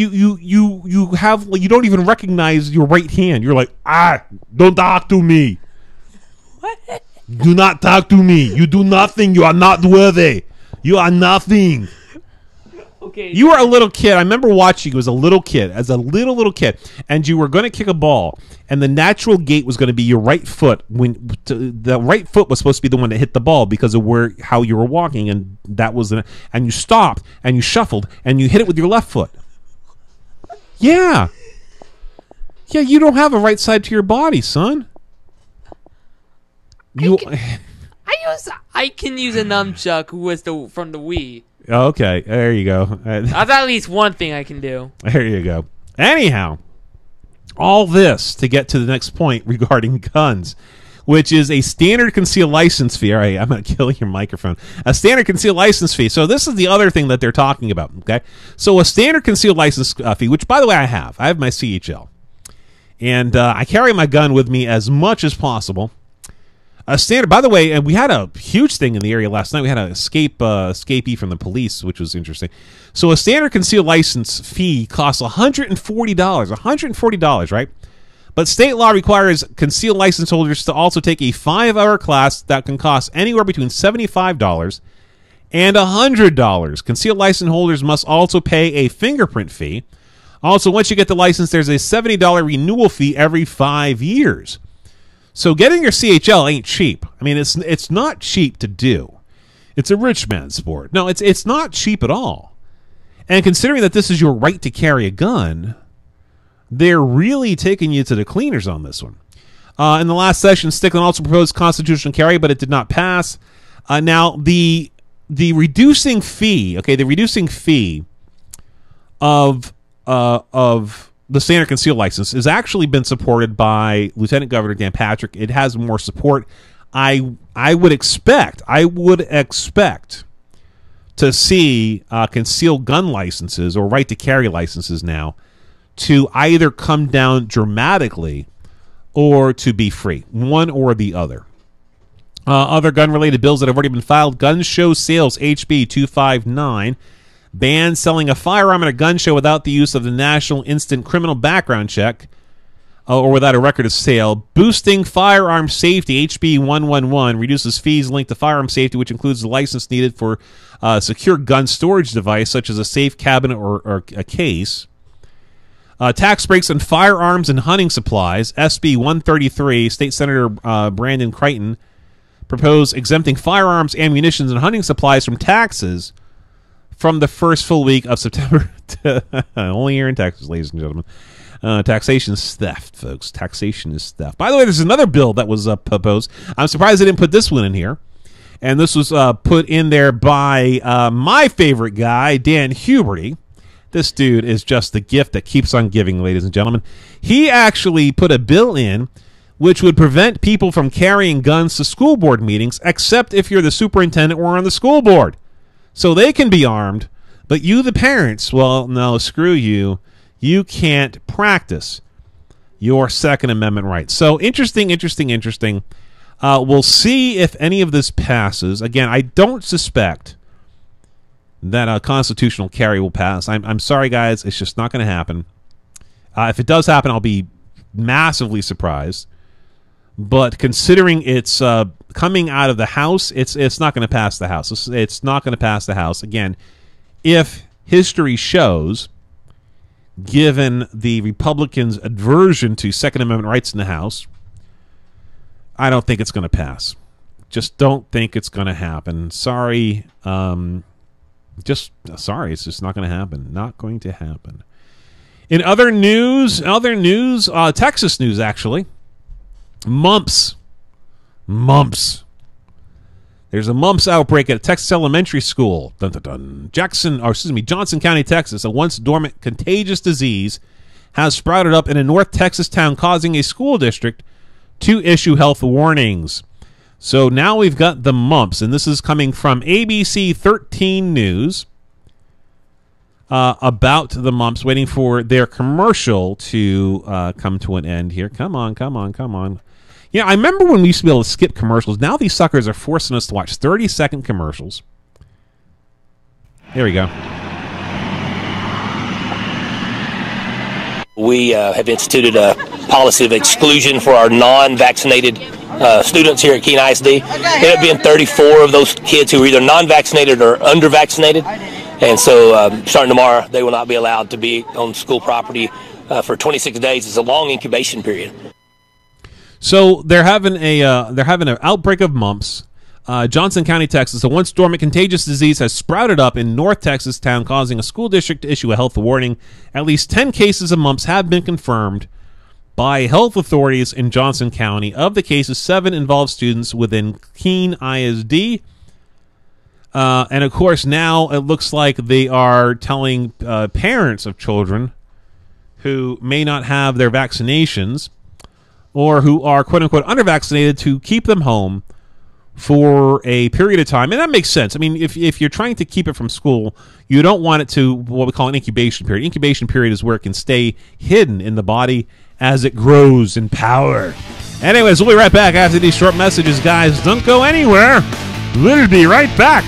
S8: don't even recognize your right hand. You're like, don't talk to me.
S9: What?
S8: Do not talk to me. You do nothing. You are not worthy. You are nothing.
S9: Okay.
S8: You were a little kid. I remember watching you as a little kid, little kid, and you were going to kick a ball, and the natural gait was going to be your right foot. The right foot was supposed to be the one that hit the ball because of how you were walking, and that was and you stopped and you shuffled and you hit it with your left foot. Yeah. Yeah, you don't have a right side to your body, son.
S9: I can use a nunchuck from the Wii.
S8: Okay, there you go.
S9: That's at least one thing I can do.
S8: There you go. Anyhow, all this to get to the next point regarding guns, which is a standard concealed license fee. All right, I'm going to kill your microphone. A standard concealed license fee. So this is the other thing that they're talking about. Okay, so a standard concealed license fee, which by the way I have my CHL, and I carry my gun with me as much as possible. A standard, by the way, and we had a huge thing in the area last night. We had an escapee from the police, which was interesting. So a standard concealed license fee costs $140. $140, right? But state law requires concealed license holders to also take a 5-hour class that can cost anywhere between $75 and $100. Concealed license holders must also pay a fingerprint fee. Also, once you get the license, there's a $70 renewal fee every 5 years. So getting your CHL ain't cheap. I mean, it's not cheap to do. It's a rich man's sport. No, it's not cheap at all. And considering that this is your right to carry a gun, they're really taking you to the cleaners on this one. In the last session, Stickland also proposed constitutional carry, but it did not pass. Now, the reducing fee, the reducing fee of the standard concealed license has actually been supported by Lieutenant Governor Dan Patrick. It has more support. I would expect to see concealed gun licenses or right to carry licenses now to either come down dramatically or to be free, one or the other. Other gun-related bills that have already been filed: gun show sales, HB 259. Ban selling a firearm at a gun show without the use of the National Instant Criminal Background Check or without a record of sale. Boosting firearm safety, HB 111, reduces fees linked to firearm safety, which includes the license needed for a secure gun storage device, such as a safe cabinet or a case. Tax breaks on firearms and hunting supplies, SB 133, State Senator Brandon Creighton proposed exempting firearms, ammunition, and hunting supplies from taxes from the first full week of September. Only here in Texas, ladies and gentlemen. Taxation is theft, folks. Taxation is theft. By the way, there's another bill that was proposed. I'm surprised they didn't put this one in here. And this was put in there by my favorite guy, Dan Huberty. This dude is just the gift that keeps on giving, ladies and gentlemen. He actually put a bill in which would prevent people from carrying guns to school board meetings, except if you're the superintendent or on the school board. So they can be armed, but you, the parents, well, no, screw you. You can't practice your Second Amendment rights. So interesting. We'll see if any of this passes. Again, I don't suspect that a constitutional carry will pass. I'm sorry, guys. It's just not going to happen. If it does happen, I'll be massively surprised. But considering it's coming out of the House, it's not going to pass the House. It's not going to pass the House. Again, if history shows, given the Republicans' aversion to Second Amendment rights in the House, I don't think it's going to pass. Just don't think it's going to happen. Sorry. Sorry. It's just not going to happen. Not going to happen. In other news, Texas news, actually. Mumps. There's a mumps outbreak at a Texas elementary school. Dun, dun, dun. Johnson County, Texas. A once dormant contagious disease has sprouted up in a North Texas town, causing a school district to issue health warnings. So now we've got the mumps, and this is coming from ABC 13 News about the mumps, waiting for their commercial to come to an end here. Come on. Yeah, I remember when we used to be able to skip commercials. Now these suckers are forcing us to watch 30-second commercials. Here we go.
S12: We have instituted a policy of exclusion for our non-vaccinated students here at Keene ISD. There have been 34 of those kids who are either non-vaccinated or under-vaccinated. And so starting tomorrow, they will not be allowed to be on school property for 26 days. It's a long incubation period.
S8: So they're having an outbreak of mumps. Johnson County, Texas. A once dormant contagious disease has sprouted up in North Texas town, causing a school district to issue a health warning. At least 10 cases of mumps have been confirmed by health authorities in Johnson County. Of the cases, 7 involve students within Keene ISD. And of course, now it looks like they are telling parents of children who may not have their vaccinations or who are quote-unquote under-vaccinated to keep them home for a period of time. And that makes sense. I mean, if you're trying to keep it from school, you don't want it to what we call an incubation period. Incubation period is where it can stay hidden in the body as it grows in power. Anyways, we'll be right back after these short messages, guys. Don't go anywhere. We'll be right back.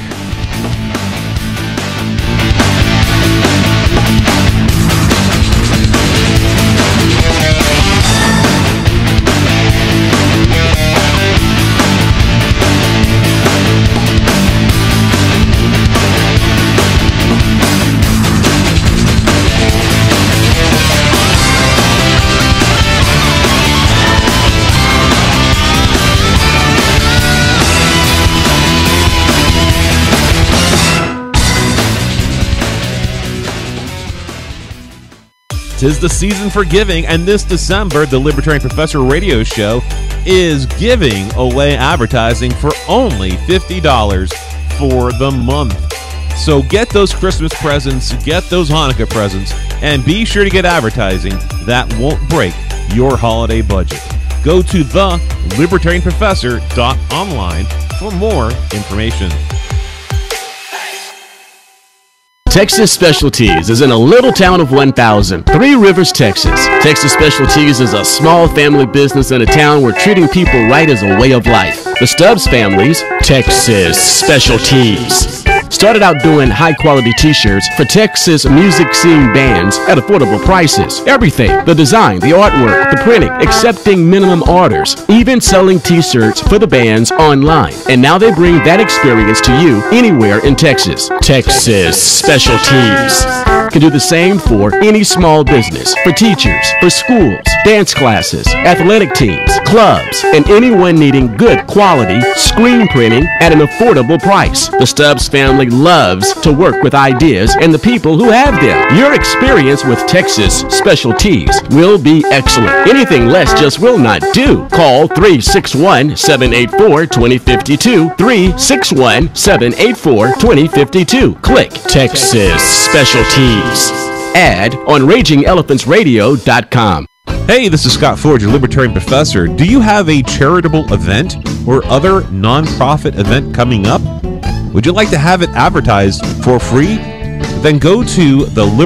S8: Tis the season for giving, and this December, the Libertarian Professor Radio Show is giving away advertising for only $50 for the month. So get those Christmas presents, get those Hanukkah presents, and be sure to get advertising that won't break your holiday budget. Go to thelibertarianprofessor.online for more information.
S10: Texas Specialties is in a little town of 1,000, Three Rivers, Texas. Texas Specialties is a small family business in a town where treating people right is a way of life. The Stubbs family's Texas Specialties started out doing high-quality t-shirts for Texas music scene bands at affordable prices. Everything, the design, the artwork, the printing, accepting minimum orders, even selling t-shirts for the bands online. And now they bring that experience to you anywhere in Texas. Texas Specialties can do the same for any small business, for teachers, for schools, dance classes, athletic teams, clubs, and anyone needing good quality screen printing at an affordable price. The Stubbs family loves to work with ideas and the people who have them. Your experience with Texas Specialties will be excellent. Anything less just will not do. Call 361-784-2052, 361-784-2052. Click Texas Specialties. Ad on RagingElePhantsRadio.com.
S8: Hey, this is Scott Ford, your Libertarian Professor. Do you have a charitable event or other nonprofit event coming up? Would you like to have it advertised for free? Then go to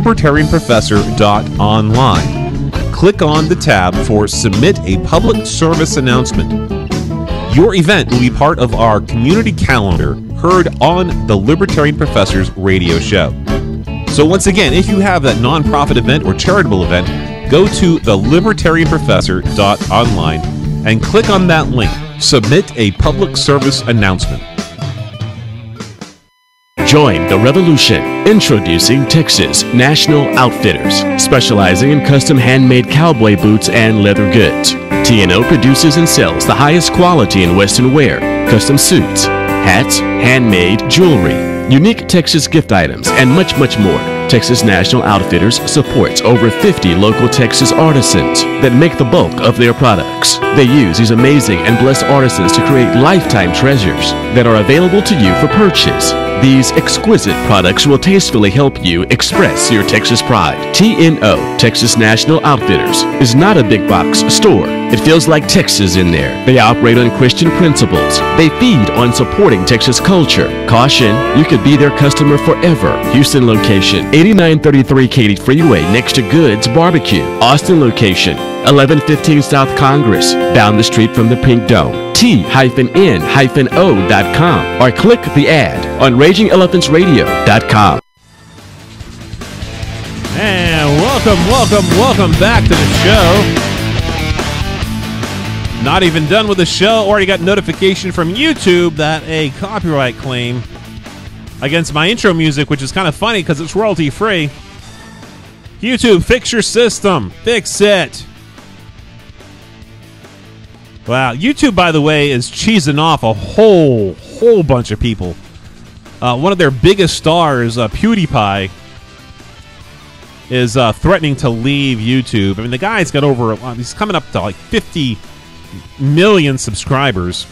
S8: thelibertarianprofessor.online. Click on the tab for Submit a Public Service Announcement. Your event will be part of our community calendar heard on the Libertarian Professor's radio show. So once again, if you have that nonprofit event or charitable event, go to thelibertarianprofessor.online and click on that link. Submit a public service announcement.
S10: Join the revolution. Introducing Texas National Outfitters, specializing in custom handmade cowboy boots and leather goods. T&O produces and sells the highest quality in Western wear, custom suits, hats, handmade jewelry, unique Texas gift items, and much, much more. Texas National Outfitters supports over 50 local Texas artisans that make the bulk of their products. They use these amazing and blessed artisans to create lifetime treasures that are available to you for purchase. These exquisite products will tastefully help you express your Texas pride. T&O, Texas National Outfitters, is not a big box store. It feels like Texas in there. They operate on Christian principles. They feed on supporting Texas culture. Caution, you could be their customer forever. Houston location, 8933 Katy Freeway next to Goods Barbecue. Austin location, 1115 South Congress, down the street from the Pink Dome. T-N-O.com or click the ad on RagingElePhantsRadio.com.
S8: And welcome back to the show. Not even done with the show. Already got notification from YouTube that a copyright claim against my intro music, which is kind of funny because it's royalty free. YouTube, fix your system. Fix it. Wow, YouTube, by the way, is cheesing off a whole bunch of people. One of their biggest stars, PewDiePie, is threatening to leave YouTube. I mean, the guy's got over, he's coming up to like 50 million subscribers.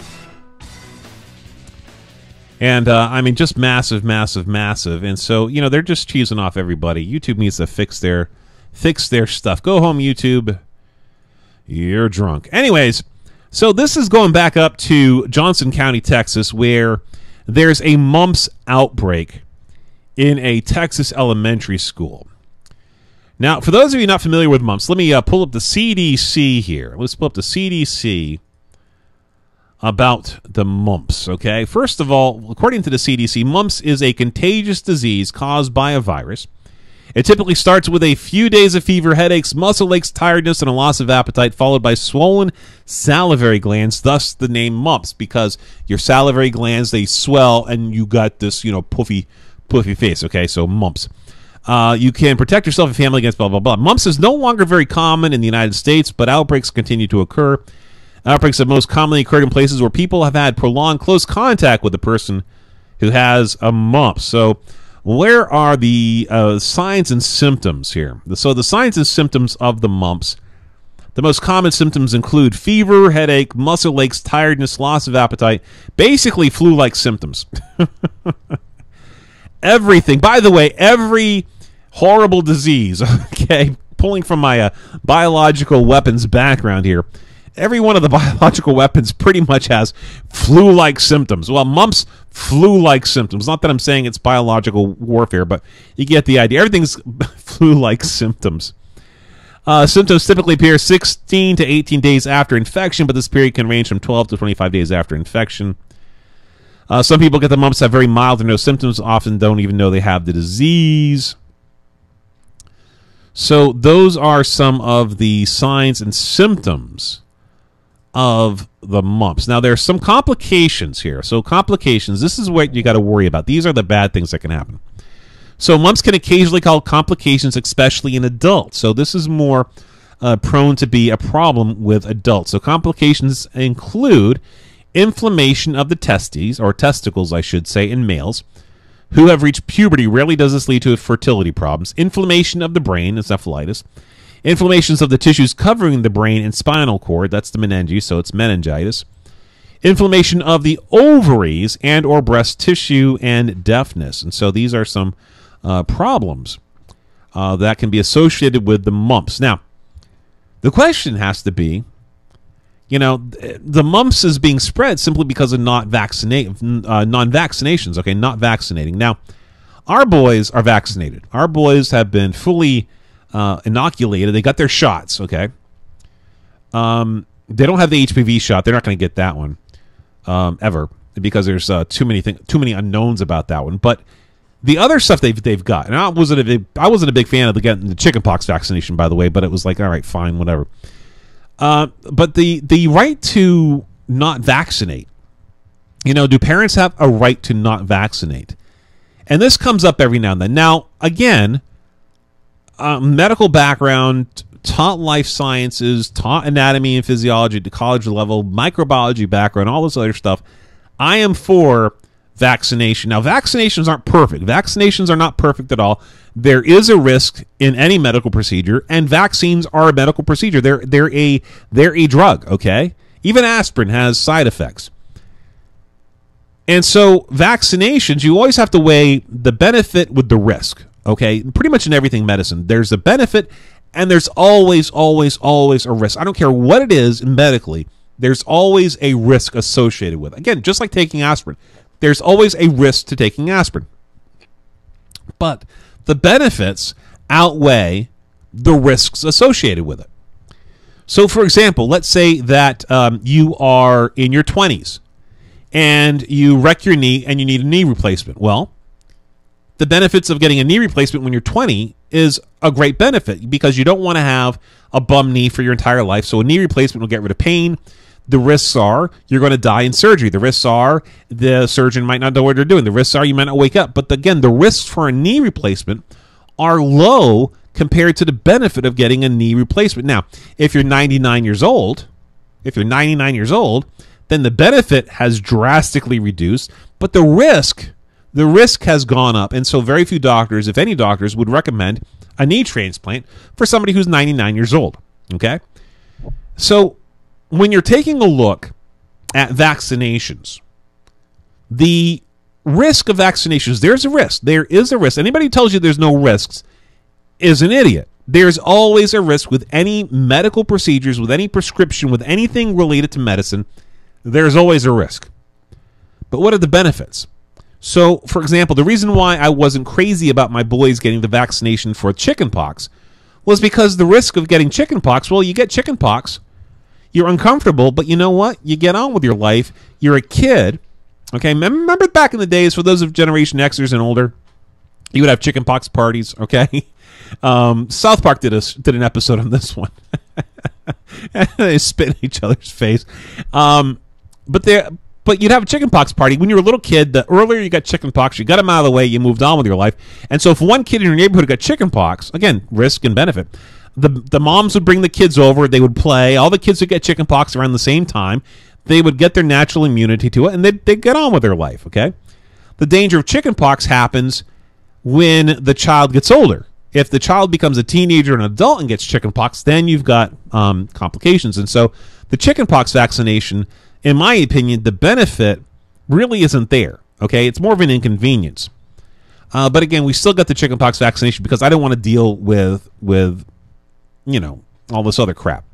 S8: And, I mean, just massive. And so, you know, they're just cheesing off everybody. YouTube needs to fix their stuff. Go home, YouTube. You're drunk. Anyways, so this is going back up to Johnson County, Texas, where there's a mumps outbreak in a Texas elementary school. Now, for those of you not familiar with mumps, let me pull up the CDC here. Let's pull up the CDC about the mumps, okay? First of all, according to the CDC, mumps is a contagious disease caused by a virus. It typically starts with a few days of fever, headaches, muscle aches, tiredness, and a loss of appetite, followed by swollen salivary glands, thus the name mumps, because your salivary glands, they swell, and you got this, you know, puffy face, okay? So mumps. You can protect yourself and family against blah, blah, blah. Mumps is no longer very common in the United States, but outbreaks continue to occur. Outbreaks have most commonly occurred in places where people have had prolonged close contact with the person who has a mump. So where are the signs and symptoms here? So the signs and symptoms of the mumps, the most common symptoms include fever, headache, muscle aches, tiredness, loss of appetite, basically flu-like symptoms. Everything. By the way, every horrible disease, okay, pulling from my biological weapons background here, every one of the biological weapons pretty much has flu-like symptoms. Well, mumps, flu-like symptoms. Not that I'm saying it's biological warfare, but you get the idea. Everything's flu-like symptoms. Symptoms typically appear 16 to 18 days after infection, but this period can range from 12 to 25 days after infection. Some people get the mumps, have very mild or no symptoms, often don't even know they have the disease. So those are some of the signs and symptoms of the mumps. Now, there are some complications here. So complications, this is what you got to worry about. These are the bad things that can happen. So mumps can occasionally cause complications, especially in adults. So this is more prone to be a problem with adults. So complications include inflammation of the testes, or testicles, I should say, in males who have reached puberty. Rarely does this lead to fertility problems. Inflammation of the brain, encephalitis. Inflammations of the tissues covering the brain and spinal cord, that's the meninges, so it's meningitis. Inflammation of the ovaries and or breast tissue, and deafness. And so these are some problems. that can be associated with the mumps. Now, the question has to be, the mumps is being spread simply because of non-vaccinations, okay, not vaccinating. Now, our boys are vaccinated. Our boys have been fully inoculated. They got their shots, okay? They don't have the HPV shot. They're not going to get that one ever because there's too many unknowns about that one. But the other stuff they've got, and I wasn't a big fan of getting the chickenpox vaccination, by the way, but it was like, all right, fine, whatever. But the right to not vaccinate, do parents have a right to not vaccinate? And this comes up every now and then. Now, again, medical background, taught life sciences, taught anatomy and physiology at the college level, microbiology background, all this other stuff. I am for vaccination. Now, vaccinations aren't perfect. Vaccinations are not perfect at all. There is a risk in any medical procedure, and vaccines are a medical procedure. They're a drug, okay? Even aspirin has side effects. And so vaccinations, you always have to weigh the benefit with the risk, okay? Pretty much in everything medicine, there's a benefit and there's always a risk. I don't care what it is medically, there's always a risk associated with it. Again, just like taking aspirin, there's always a risk to taking aspirin. But the benefits outweigh the risks associated with it. So, for example, let's say that you are in your 20s and you wreck your knee and you need a knee replacement. Well, the benefits of getting a knee replacement when you're 20 is a great benefit because you don't want to have a bum knee for your entire life. So a knee replacement will get rid of pain. The risks are you're going to die in surgery. The risks are the surgeon might not know what they're doing. The risks are you might not wake up. But again, the risks for a knee replacement are low compared to the benefit of getting a knee replacement. Now, if you're 99 years old, then the benefit has drastically reduced, but the risk has gone up. And so very few doctors, if any doctors, would recommend a knee transplant for somebody who's 99 years old. Okay? So when you're taking a look at vaccinations, the risk of vaccinations, there's a risk. There is a risk. Anybody who tells you there's no risks is an idiot. There's always a risk with any medical procedures, with any prescription, with anything related to medicine. There's always a risk. But what are the benefits? So, for example, the reason why I wasn't crazy about my boys getting the vaccination for chickenpox was because the risk of getting chickenpox, well, you get chickenpox, you're uncomfortable, but you know what? You get on with your life. You're a kid. Okay, remember back in the days, for those of Generation Xers and older, you would have chickenpox parties, okay? South Park did an episode on this one. They spit in each other's face. But you'd have a chickenpox party when you were a little kid. The earlier you got chickenpox, you got them out of the way, you moved on with your life. And so if one kid in your neighborhood got chickenpox, again, risk and benefit, the moms would bring the kids over, they would play, all the kids would get chickenpox around the same time, they would get their natural immunity to it, and they'd get on with their life, okay? The danger of chickenpox happens when the child gets older. If the child becomes a teenager and an adult and gets chickenpox, then you've got complications. And so the chickenpox vaccination, in my opinion, the benefit really isn't there. Okay, it's more of an inconvenience. But again, we still got the chickenpox vaccination because I don't want to deal with all this other crap.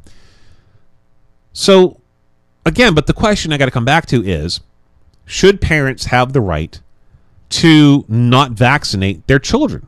S8: So again, but the question I got to come back to is, should parents have the right to not vaccinate their children?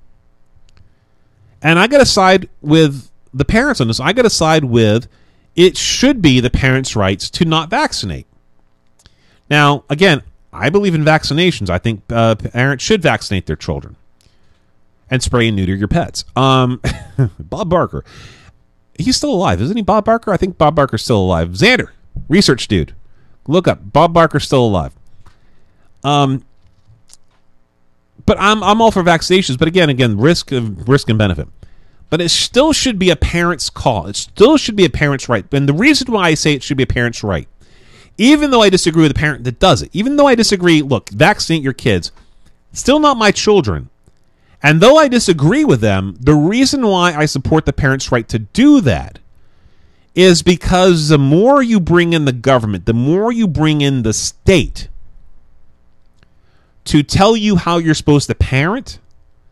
S8: And I got to side with the parents on this. I got to side with it should be the parents' rights to not vaccinate. Now, again, I believe in vaccinations. I think parents should vaccinate their children and spray and neuter your pets. Bob Barker. He's still alive, isn't he, Bob Barker? I think Bob Barker's still alive. Xander, research dude. Look up. Bob Barker's still alive. But I'm all for vaccinations. But again, risk and benefit. But it still should be a parent's call. It still should be a parent's right. And the reason why I say it should be a parent's right, even though I disagree with the parent that does it, even though I disagree, look, vaccinate your kids, still not my children. And though I disagree with them, the reason why I support the parent's right to do that is because the more you bring in the government, the more you bring in the state to tell you how you're supposed to parent,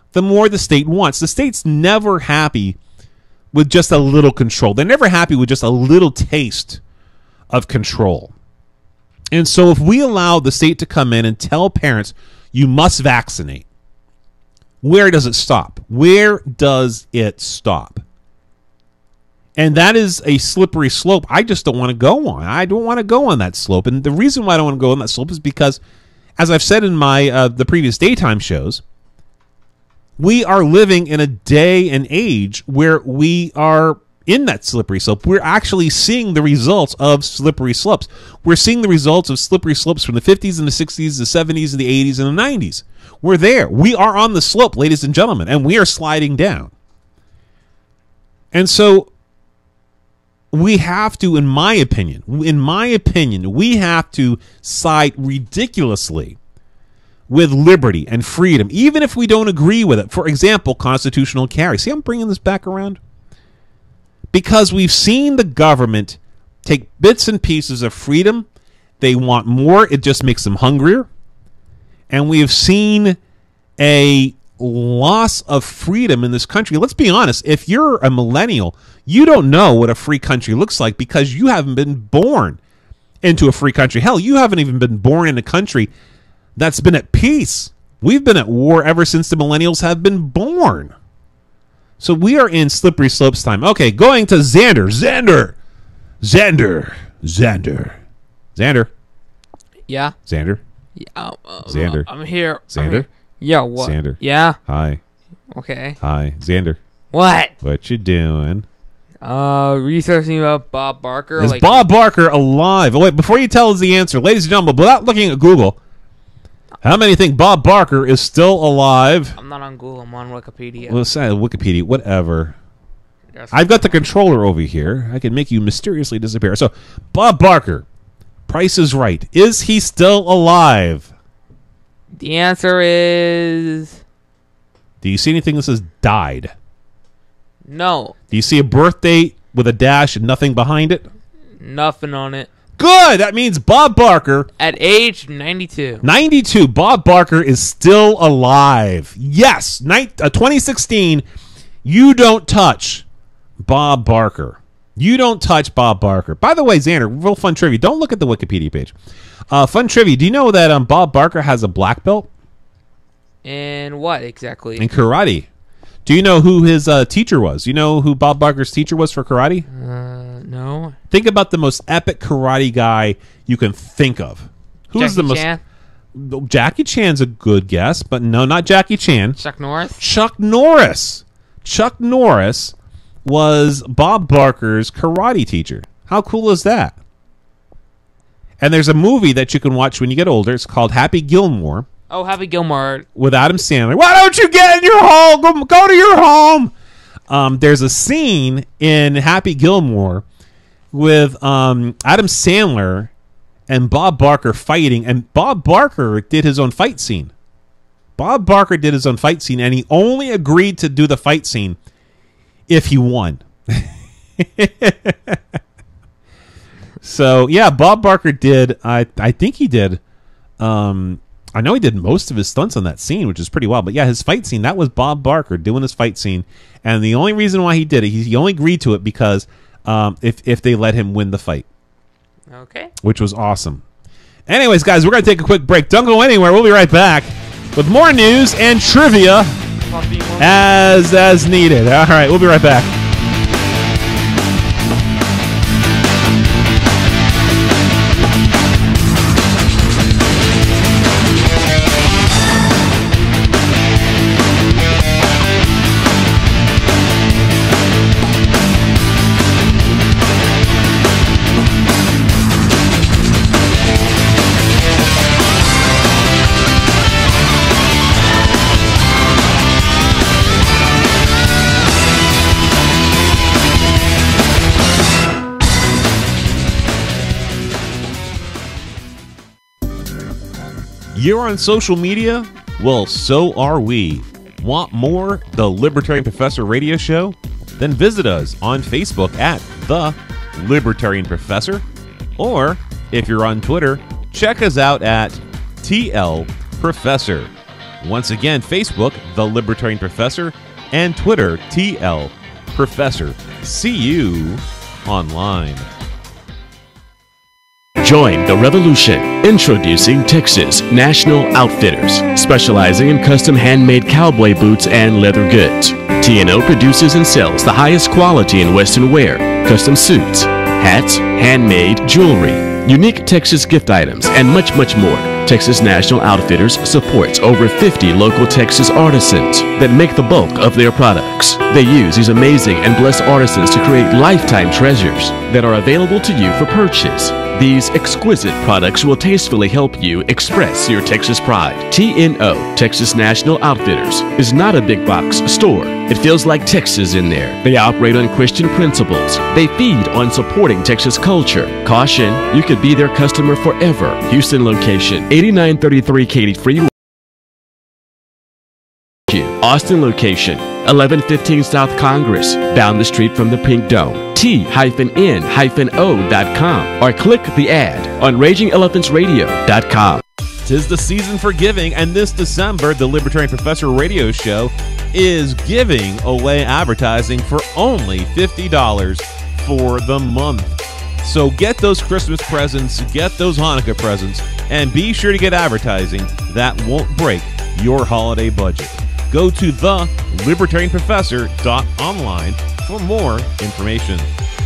S8: the more the state wants. The state's never happy with just a little control. They're never happy with just a little taste of control. And so if we allow the state to come in and tell parents, you must vaccinate, where does it stop? Where does it stop? And that is a slippery slope I just don't want to go on. I don't want to go on that slope. And the reason why I don't want to go on that slope is because, as I've said in my the previous daytime shows, we are living in a day and age where we are in that slippery slope. We're actually seeing the results of slippery slopes. We're seeing the results of slippery slopes from the 50s and the 60s, the 70s, and the 80s and the 90s. We're there. We are on the slope, ladies and gentlemen, and we are sliding down. And so we have to, in my opinion, we have to side ridiculously with liberty and freedom, even if we don't agree with it. For example, constitutional carry. See, I'm bringing this back around because we've seen the government take bits and pieces of freedom. They want more. It just makes them hungrier. And we have seen a loss of freedom in this country. Let's be honest. If you're a millennial, you don't know what a free country looks like because you haven't been born into a free country. Hell, you haven't even been born in a country that's been at peace. We've been at war ever since the millennials have been born. So we are in slippery slopes time. Okay, going to Xander.
S9: Yeah.
S8: Xander.
S9: Yeah.
S8: Xander.
S9: I'm here.
S8: Xander.
S9: Yeah. What?
S8: Xander.
S9: Yeah.
S8: Hi.
S9: Okay.
S8: Hi, Xander.
S9: What?
S8: What you doing?
S9: Researching about Bob Barker.
S8: Is Bob Barker alive? Oh, wait, before you tell us the answer, ladies and gentlemen, without looking at Google, how many think Bob Barker is still alive?
S9: I'm not on Google. I'm on Wikipedia.
S8: Well, say Wikipedia, whatever. I've got the controller over here. I can make you mysteriously disappear. So, Bob Barker, Price is Right. Is he still alive?
S9: The answer is...
S8: Do you see anything that says died?
S9: No.
S8: Do you see a birth date with a dash and nothing behind it?
S9: Nothing on it.
S8: Good! That means Bob Barker...
S9: At age 92.
S8: 92. Bob Barker is still alive. Yes! 2016, you don't touch Bob Barker. You don't touch Bob Barker. By the way, Xander, real fun trivia. Don't look at the Wikipedia page. Fun trivia. Do you know that Bob Barker has a black belt?
S9: In what exactly?
S8: In karate. Do you know who his teacher was? You know who Bob Barker's teacher was for karate?
S9: No.
S8: Think about the most epic karate guy you can think of. Who's the most?
S9: Chan?
S8: Jackie Chan's a good guess, but no, not Jackie Chan.
S9: Chuck Norris?
S8: Chuck Norris. Chuck Norris was Bob Barker's karate teacher. How cool is that? And there's a movie that you can watch when you get older. It's called Happy Gilmore.
S9: Oh, Happy Gilmore.
S8: With Adam Sandler. Why don't you get in your home? Go to your home. There's a scene in Happy Gilmore with Adam Sandler and Bob Barker fighting. And Bob Barker did his own fight scene. Bob Barker did his own fight scene. And he only agreed to do the fight scene if he won. So, yeah, Bob Barker did. I think he did. I know he did most of his stunts on that scene, which is pretty wild. But yeah, his fight scene, that was Bob Barker doing his fight scene. And the only reason why he did it, he only agreed to it because if they let him win the fight.
S9: Okay.
S8: Which was awesome. Anyways, guys, we're going to take a quick break. Don't go anywhere. We'll be right back with more news and trivia as needed. All right, we'll be right back. You're on social media? Well, so are we. Want more? The Libertarian Professor Radio Show? Then visit us on Facebook at The Libertarian Professor. Or, if you're on Twitter, check us out at TL Professor. Once again, Facebook, The Libertarian Professor, and Twitter, TL Professor. See you online.
S10: Join the revolution. Introducing Texas National Outfitters, specializing in custom handmade cowboy boots and leather goods. TNO produces and sells the highest quality in Western wear, custom suits, hats, handmade jewelry, unique Texas gift items, and much, much more. Texas National Outfitters supports over 50 local Texas artisans that make the bulk of their products. They use these amazing and blessed artisans to create lifetime treasures that are available to you for purchase. These exquisite products will tastefully help you express your Texas pride. TNO, Texas National Outfitters, is not a big box store. It feels like Texas in there. They operate on Christian principles. They feed on supporting Texas culture. Caution, you could be their customer forever. Houston location, 8933 Katy Freeway. Austin location, 1115 South Congress, down the street from the Pink Dome. T-N-O.com or click the ad on RagingElePhantsRadio.com.
S8: 'Tis the season for giving, and this December, the Libertarian Professor Radio Show is giving away advertising for only $50 for the month. So get those Christmas presents, get those Hanukkah presents, and be sure to get advertising that won't break your holiday budget. Go to thelibertarianprofessor.online for more information.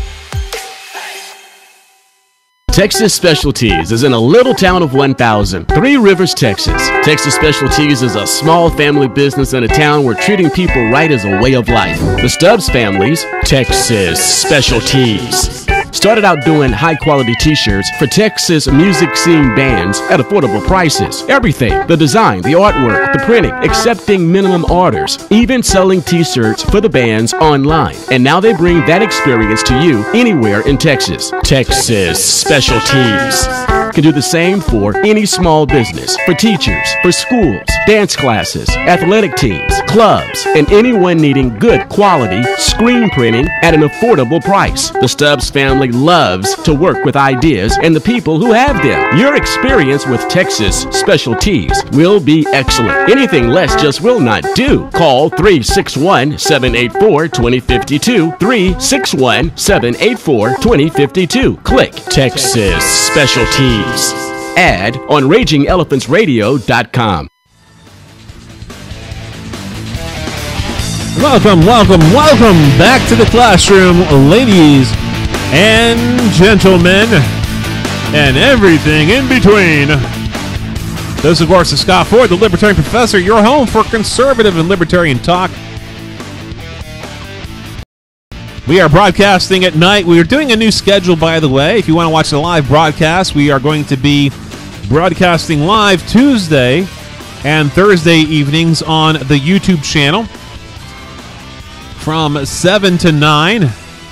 S10: Texas Specialties is in a little town of 1,000, Three Rivers, Texas. Texas Specialties is a small family business in a town where treating people right is a way of life. The Stubbs family's Texas Specialties started out doing high-quality t-shirts for Texas music scene bands at affordable prices. Everything, the design, the artwork, the printing, accepting minimum orders, even selling t-shirts for the bands online. And now they bring that experience to you anywhere in Texas. Texas Specialties can do the same for any small business, for teachers, for schools, dance classes, athletic teams, clubs, and anyone needing good quality screen printing at an affordable price. The Stubbs family loves to work with ideas and the people who have them. Your experience with Texas Specialties will be excellent. Anything less just will not do. Call 361-784-2052, 361-784-2052. Click Texas Specialties. Ad on RagingElePhantsRadio.com.
S8: Welcome back to the classroom, ladies and gentlemen, and everything in between. This, of course, is Scott Ford, the Libertarian Professor, your home for conservative and libertarian talk. We are broadcasting at night. We are doing a new schedule, by the way. If you want to watch the live broadcast, we are going to be broadcasting live Tuesday and Thursday evenings on the YouTube channel from 7 to 9.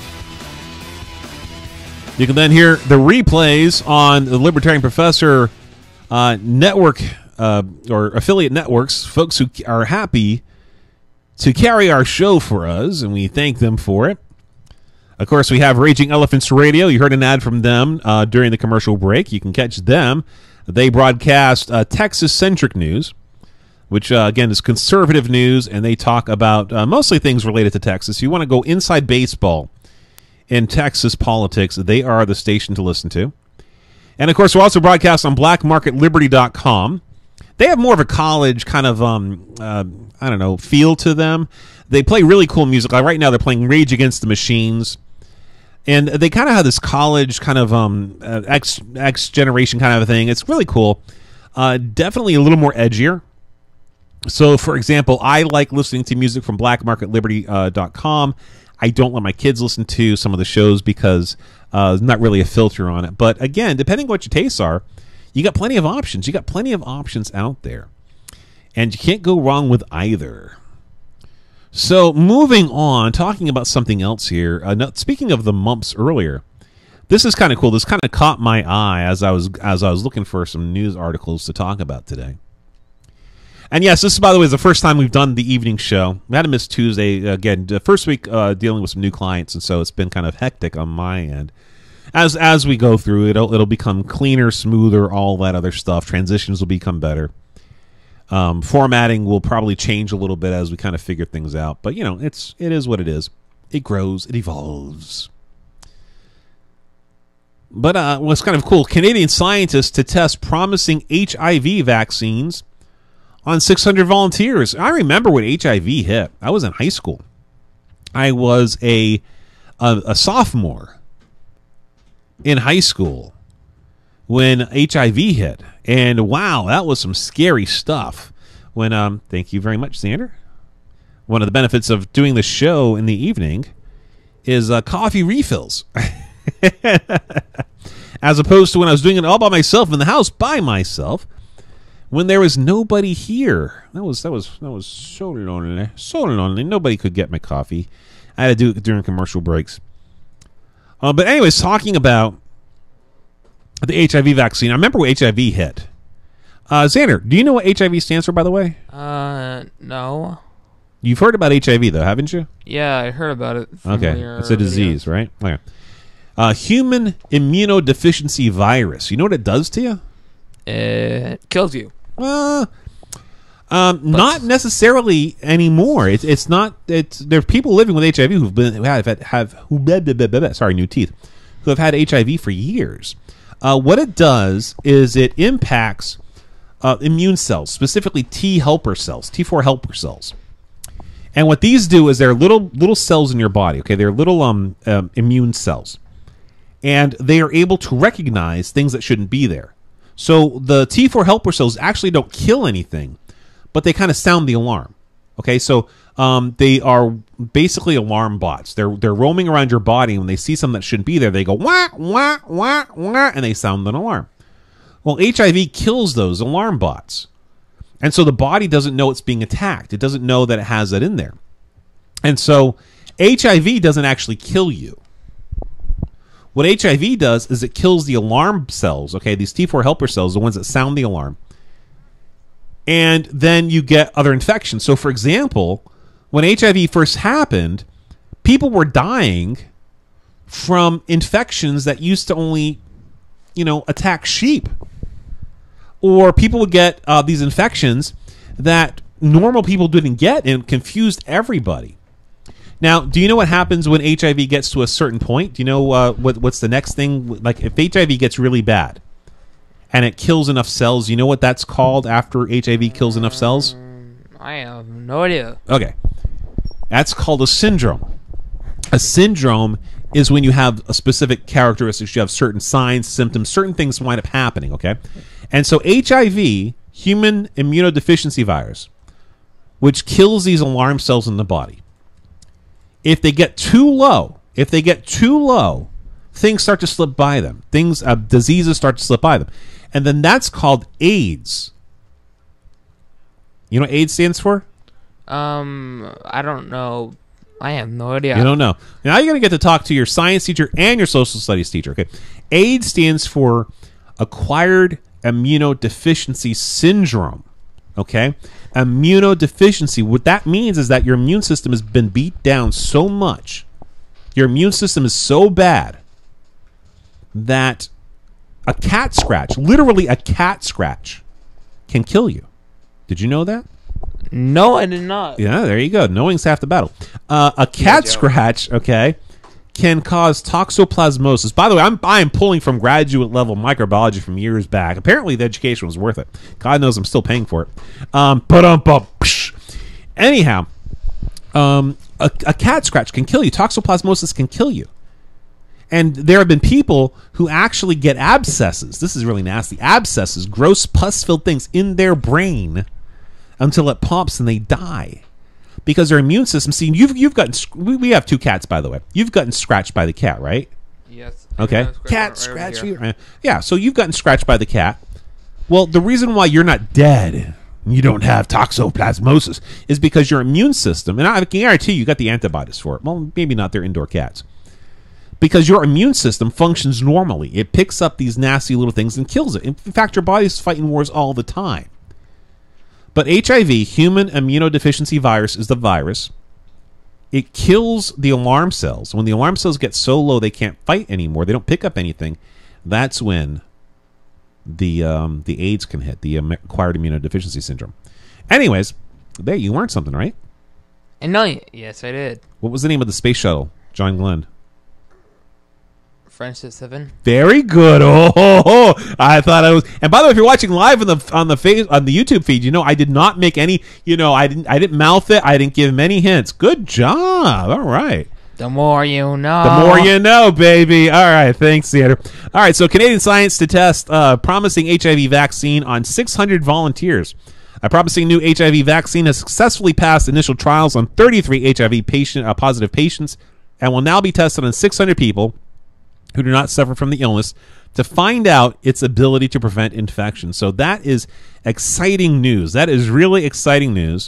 S8: You can then hear the replays on the Libertarian Professor network or affiliate networks, folks who are happy to carry our show for us, and we thank them for it. Of course, we have Raging Elephants Radio. You heard an ad from them during the commercial break. You can catch them. They broadcast Texas-centric news, which, again, is conservative news, and they talk about mostly things related to Texas. If you want to go inside baseball in Texas politics, they are the station to listen to. And, of course, we also broadcast on blackmarketliberty.com. They have more of a college kind of, feel to them. They play really cool music. Like right now, they're playing Rage Against the Machines. And they kind of have this college kind of X generation kind of a thing. It's really cool. Definitely a little more edgier. So, for example, I like listening to music from blackmarketliberty.com. I don't let my kids listen to some of the shows because there's not really a filter on it. But again, depending on what your tastes are, you got plenty of options. You got plenty of options out there. And you can't go wrong with either. So, moving on, talking about something else here. Speaking of the mumps earlier, this is kind of cool. This kind of caught my eye as I was looking for some news articles to talk about today. And yes, this, by the way, is the first time we've done the evening show. We had to miss Tuesday again. The first week dealing with some new clients, and so it's been kind of hectic on my end. As we go through, it'll become cleaner, smoother, all that other stuff. Transitions will become better. Formatting will probably change a little bit as we kind of figure things out. But, you know, it is what it is. It grows. It evolves. But what's kind of cool, Canadian scientists to test promising HIV vaccines on 600 volunteers. I remember when HIV hit. I was in high school. I was a sophomore in high school when HIV hit. And wow, that was some scary stuff. When thank you very much, Xander. One of the benefits of doing the show in the evening is coffee refills. As opposed to when I was doing it all by myself in the house by myself, when there was nobody here. That was so lonely. So lonely. Nobody could get my coffee. I had to do it during commercial breaks. But anyways, talking about the HIV vaccine. I remember when HIV hit. Xander, do you know what HIV stands for, by the way?
S9: No.
S8: You've heard about HIV, though, haven't you?
S9: Yeah, I heard about it.
S8: Okay, it's a disease, right? Okay. Human immunodeficiency virus. You know what it does to you?
S9: It kills you.
S8: Not necessarily anymore. It's not. There are people living with HIV who have had HIV for years. What it does is it impacts immune cells, specifically T helper cells, T4 helper cells. And what these do is they're little cells in your body. Okay, they're little immune cells, and they are able to recognize things that shouldn't be there. So the T4 helper cells actually don't kill anything, but they kind of sound the alarm. Okay, so they are basically alarm bots. They're roaming around your body, and when they see something that shouldn't be there, they go wah wah wah wah, and they sound an alarm. Well, HIV kills those alarm bots, and so the body doesn't know it's being attacked. It doesn't know that it has that in there, and so HIV doesn't actually kill you. What HIV does is it kills the alarm cells. Okay, these T4 helper cells, the ones that sound the alarm. And then you get other infections. So, for example, when HIV first happened, people were dying from infections that used to only, attack sheep. Or people would get these infections that normal people didn't get, and confused everybody. Now, do you know what happens when HIV gets to a certain point? Do you know what's the next thing? Like, if HIV gets really bad and it kills enough cells, you know what that's called after HIV kills enough cells?
S9: I have no idea.
S8: Okay. That's called a syndrome. A syndrome is when you have a specific characteristics, you have certain signs, symptoms, certain things wind up happening, okay? And so HIV, human immunodeficiency virus, which kills these alarm cells in the body, if they get too low, things start to slip by them. Diseases start to slip by them. And then that's called AIDS. You know what AIDS stands for?
S9: I don't know. I have no idea.
S8: You don't know. Now you're going to get to talk to your science teacher and your social studies teacher. Okay. AIDS stands for Acquired Immunodeficiency Syndrome. Okay? Immunodeficiency. What that means is that your immune system has been beat down so much. Your immune system is so bad that a cat scratch, literally a cat scratch, can kill you. Did you know that?
S9: No, I did not.
S8: Yeah, there you go. Knowing's half the battle. A cat scratch, okay, can cause toxoplasmosis. By the way, I'm pulling from graduate level microbiology from years back. Apparently, the education was worth it. God knows I'm still paying for it. Anyhow, a cat scratch can kill you. Toxoplasmosis can kill you. And there have been people who actually get abscesses. This is really nasty. Abscesses, gross pus-filled things in their brain until it pops and they die. Because their immune system... See, you've gotten... We have two cats, by the way. You've gotten scratched by the cat, right?
S9: Yes.
S8: Okay. Cat scratch you. Yeah, so you've gotten scratched by the cat. Well, the reason why you're not dead, you don't have toxoplasmosis, is because your immune system... And I can guarantee you got the antibodies for it. Well, maybe not. They're indoor cats. Because your immune system functions normally. It picks up these nasty little things and kills it. In fact, your body's fighting wars all the time. But HIV, human immunodeficiency virus, is the virus. It kills the alarm cells. When the alarm cells get so low they can't fight anymore, they don't pick up anything, that's when the AIDS can hit, the acquired immunodeficiency syndrome. Anyways, there you learned something, right?
S9: And no, yes, I did.
S8: What was the name of the space shuttle, John Glenn?
S9: Friendship 7.
S8: Very good. I thought I was. And by the way, if you're watching live on the YouTube feed, you know I did not make any. You know, I didn't mouth it. I didn't give many hints. Good job. All right.
S9: The more you know.
S8: The more you know, baby. All right. Thanks, Theater. All right. So Canadian science to test promising HIV vaccine on 600 volunteers. A promising new HIV vaccine has successfully passed initial trials on 33 HIV positive patients and will now be tested on 600 people who do not suffer from the illness to find out its ability to prevent infection. So that is exciting news. That is really exciting news.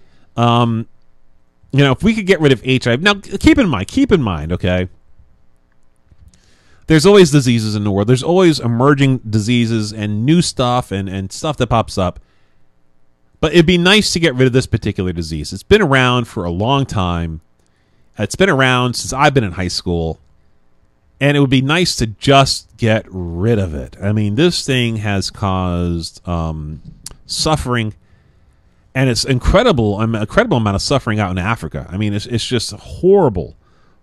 S8: You know, if we could get rid of HIV. Now, keep in mind, okay? There's always diseases in the world. There's always emerging diseases and new stuff and stuff that pops up. But it'd be nice to get rid of this particular disease. It's been around for a long time. It's been around since I've been in high school. And it would be nice to just get rid of it. I mean, this thing has caused suffering, and it's incredible amount of suffering out in Africa. I mean, it's just horrible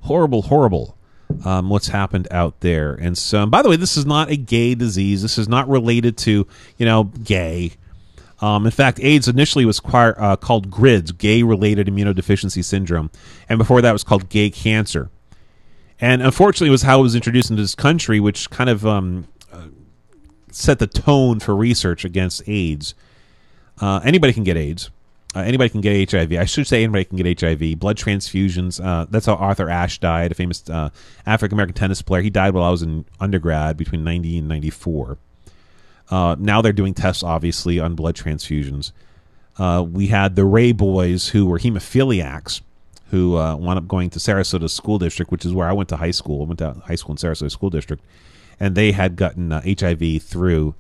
S8: what's happened out there. And so, by the way, this is not a gay disease. This is not related to, you know, gay. In fact, AIDS initially was called GRIDS, gay-related immunodeficiency syndrome, and before that it was called gay cancer. And unfortunately, it was how it was introduced into this country, which kind of set the tone for research against AIDS. Anybody can get AIDS. Anybody can get HIV. I should say anybody can get HIV. Blood transfusions. That's how Arthur Ashe died, a famous African-American tennis player. He died while I was in undergrad between 90 and 94. Now they're doing tests, obviously, on blood transfusions. We had the Ray boys who were hemophiliacs, who wound up going to Sarasota School District, which is where I went to high school. I went to high school in Sarasota School District. And they had gotten HIV through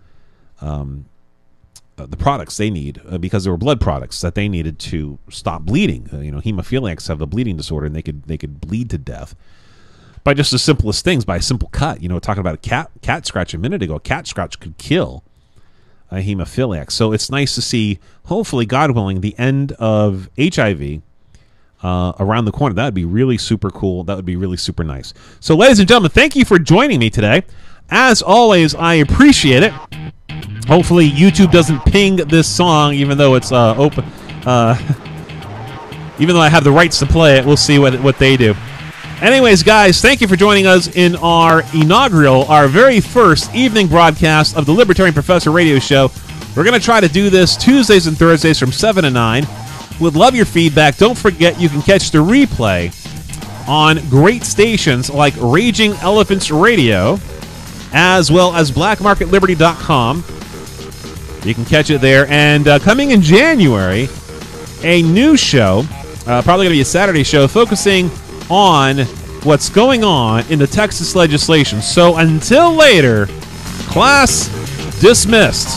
S8: the products they need, because there were blood products that they needed to stop bleeding. You know, hemophiliacs have a bleeding disorder, and they could bleed to death by just the simplest things, by a simple cut. You know, talking about a cat scratch a minute ago. A cat scratch could kill a hemophiliac. So it's nice to see, hopefully, God willing, the end of HIV around the corner. That would be really super cool. That would be really super nice. So, ladies and gentlemen, thank you for joining me today. As always, I appreciate it. Hopefully, YouTube doesn't ping this song, even though it's open. Even though I have the rights to play it, we'll see what they do. Anyways, guys, thank you for joining us in our very first evening broadcast of the Libertarian Professor Radio Show. We're going to try to do this Tuesdays and Thursdays from 7 to 9. Would love your feedback. Don't forget you can catch the replay on great stations like Raging Elephants Radio, as well as blackmarketliberty.com. You can catch it there. And coming in January, a new show, probably going to be a Saturday show, focusing on what's going on in the Texas legislation. So until later, class dismissed.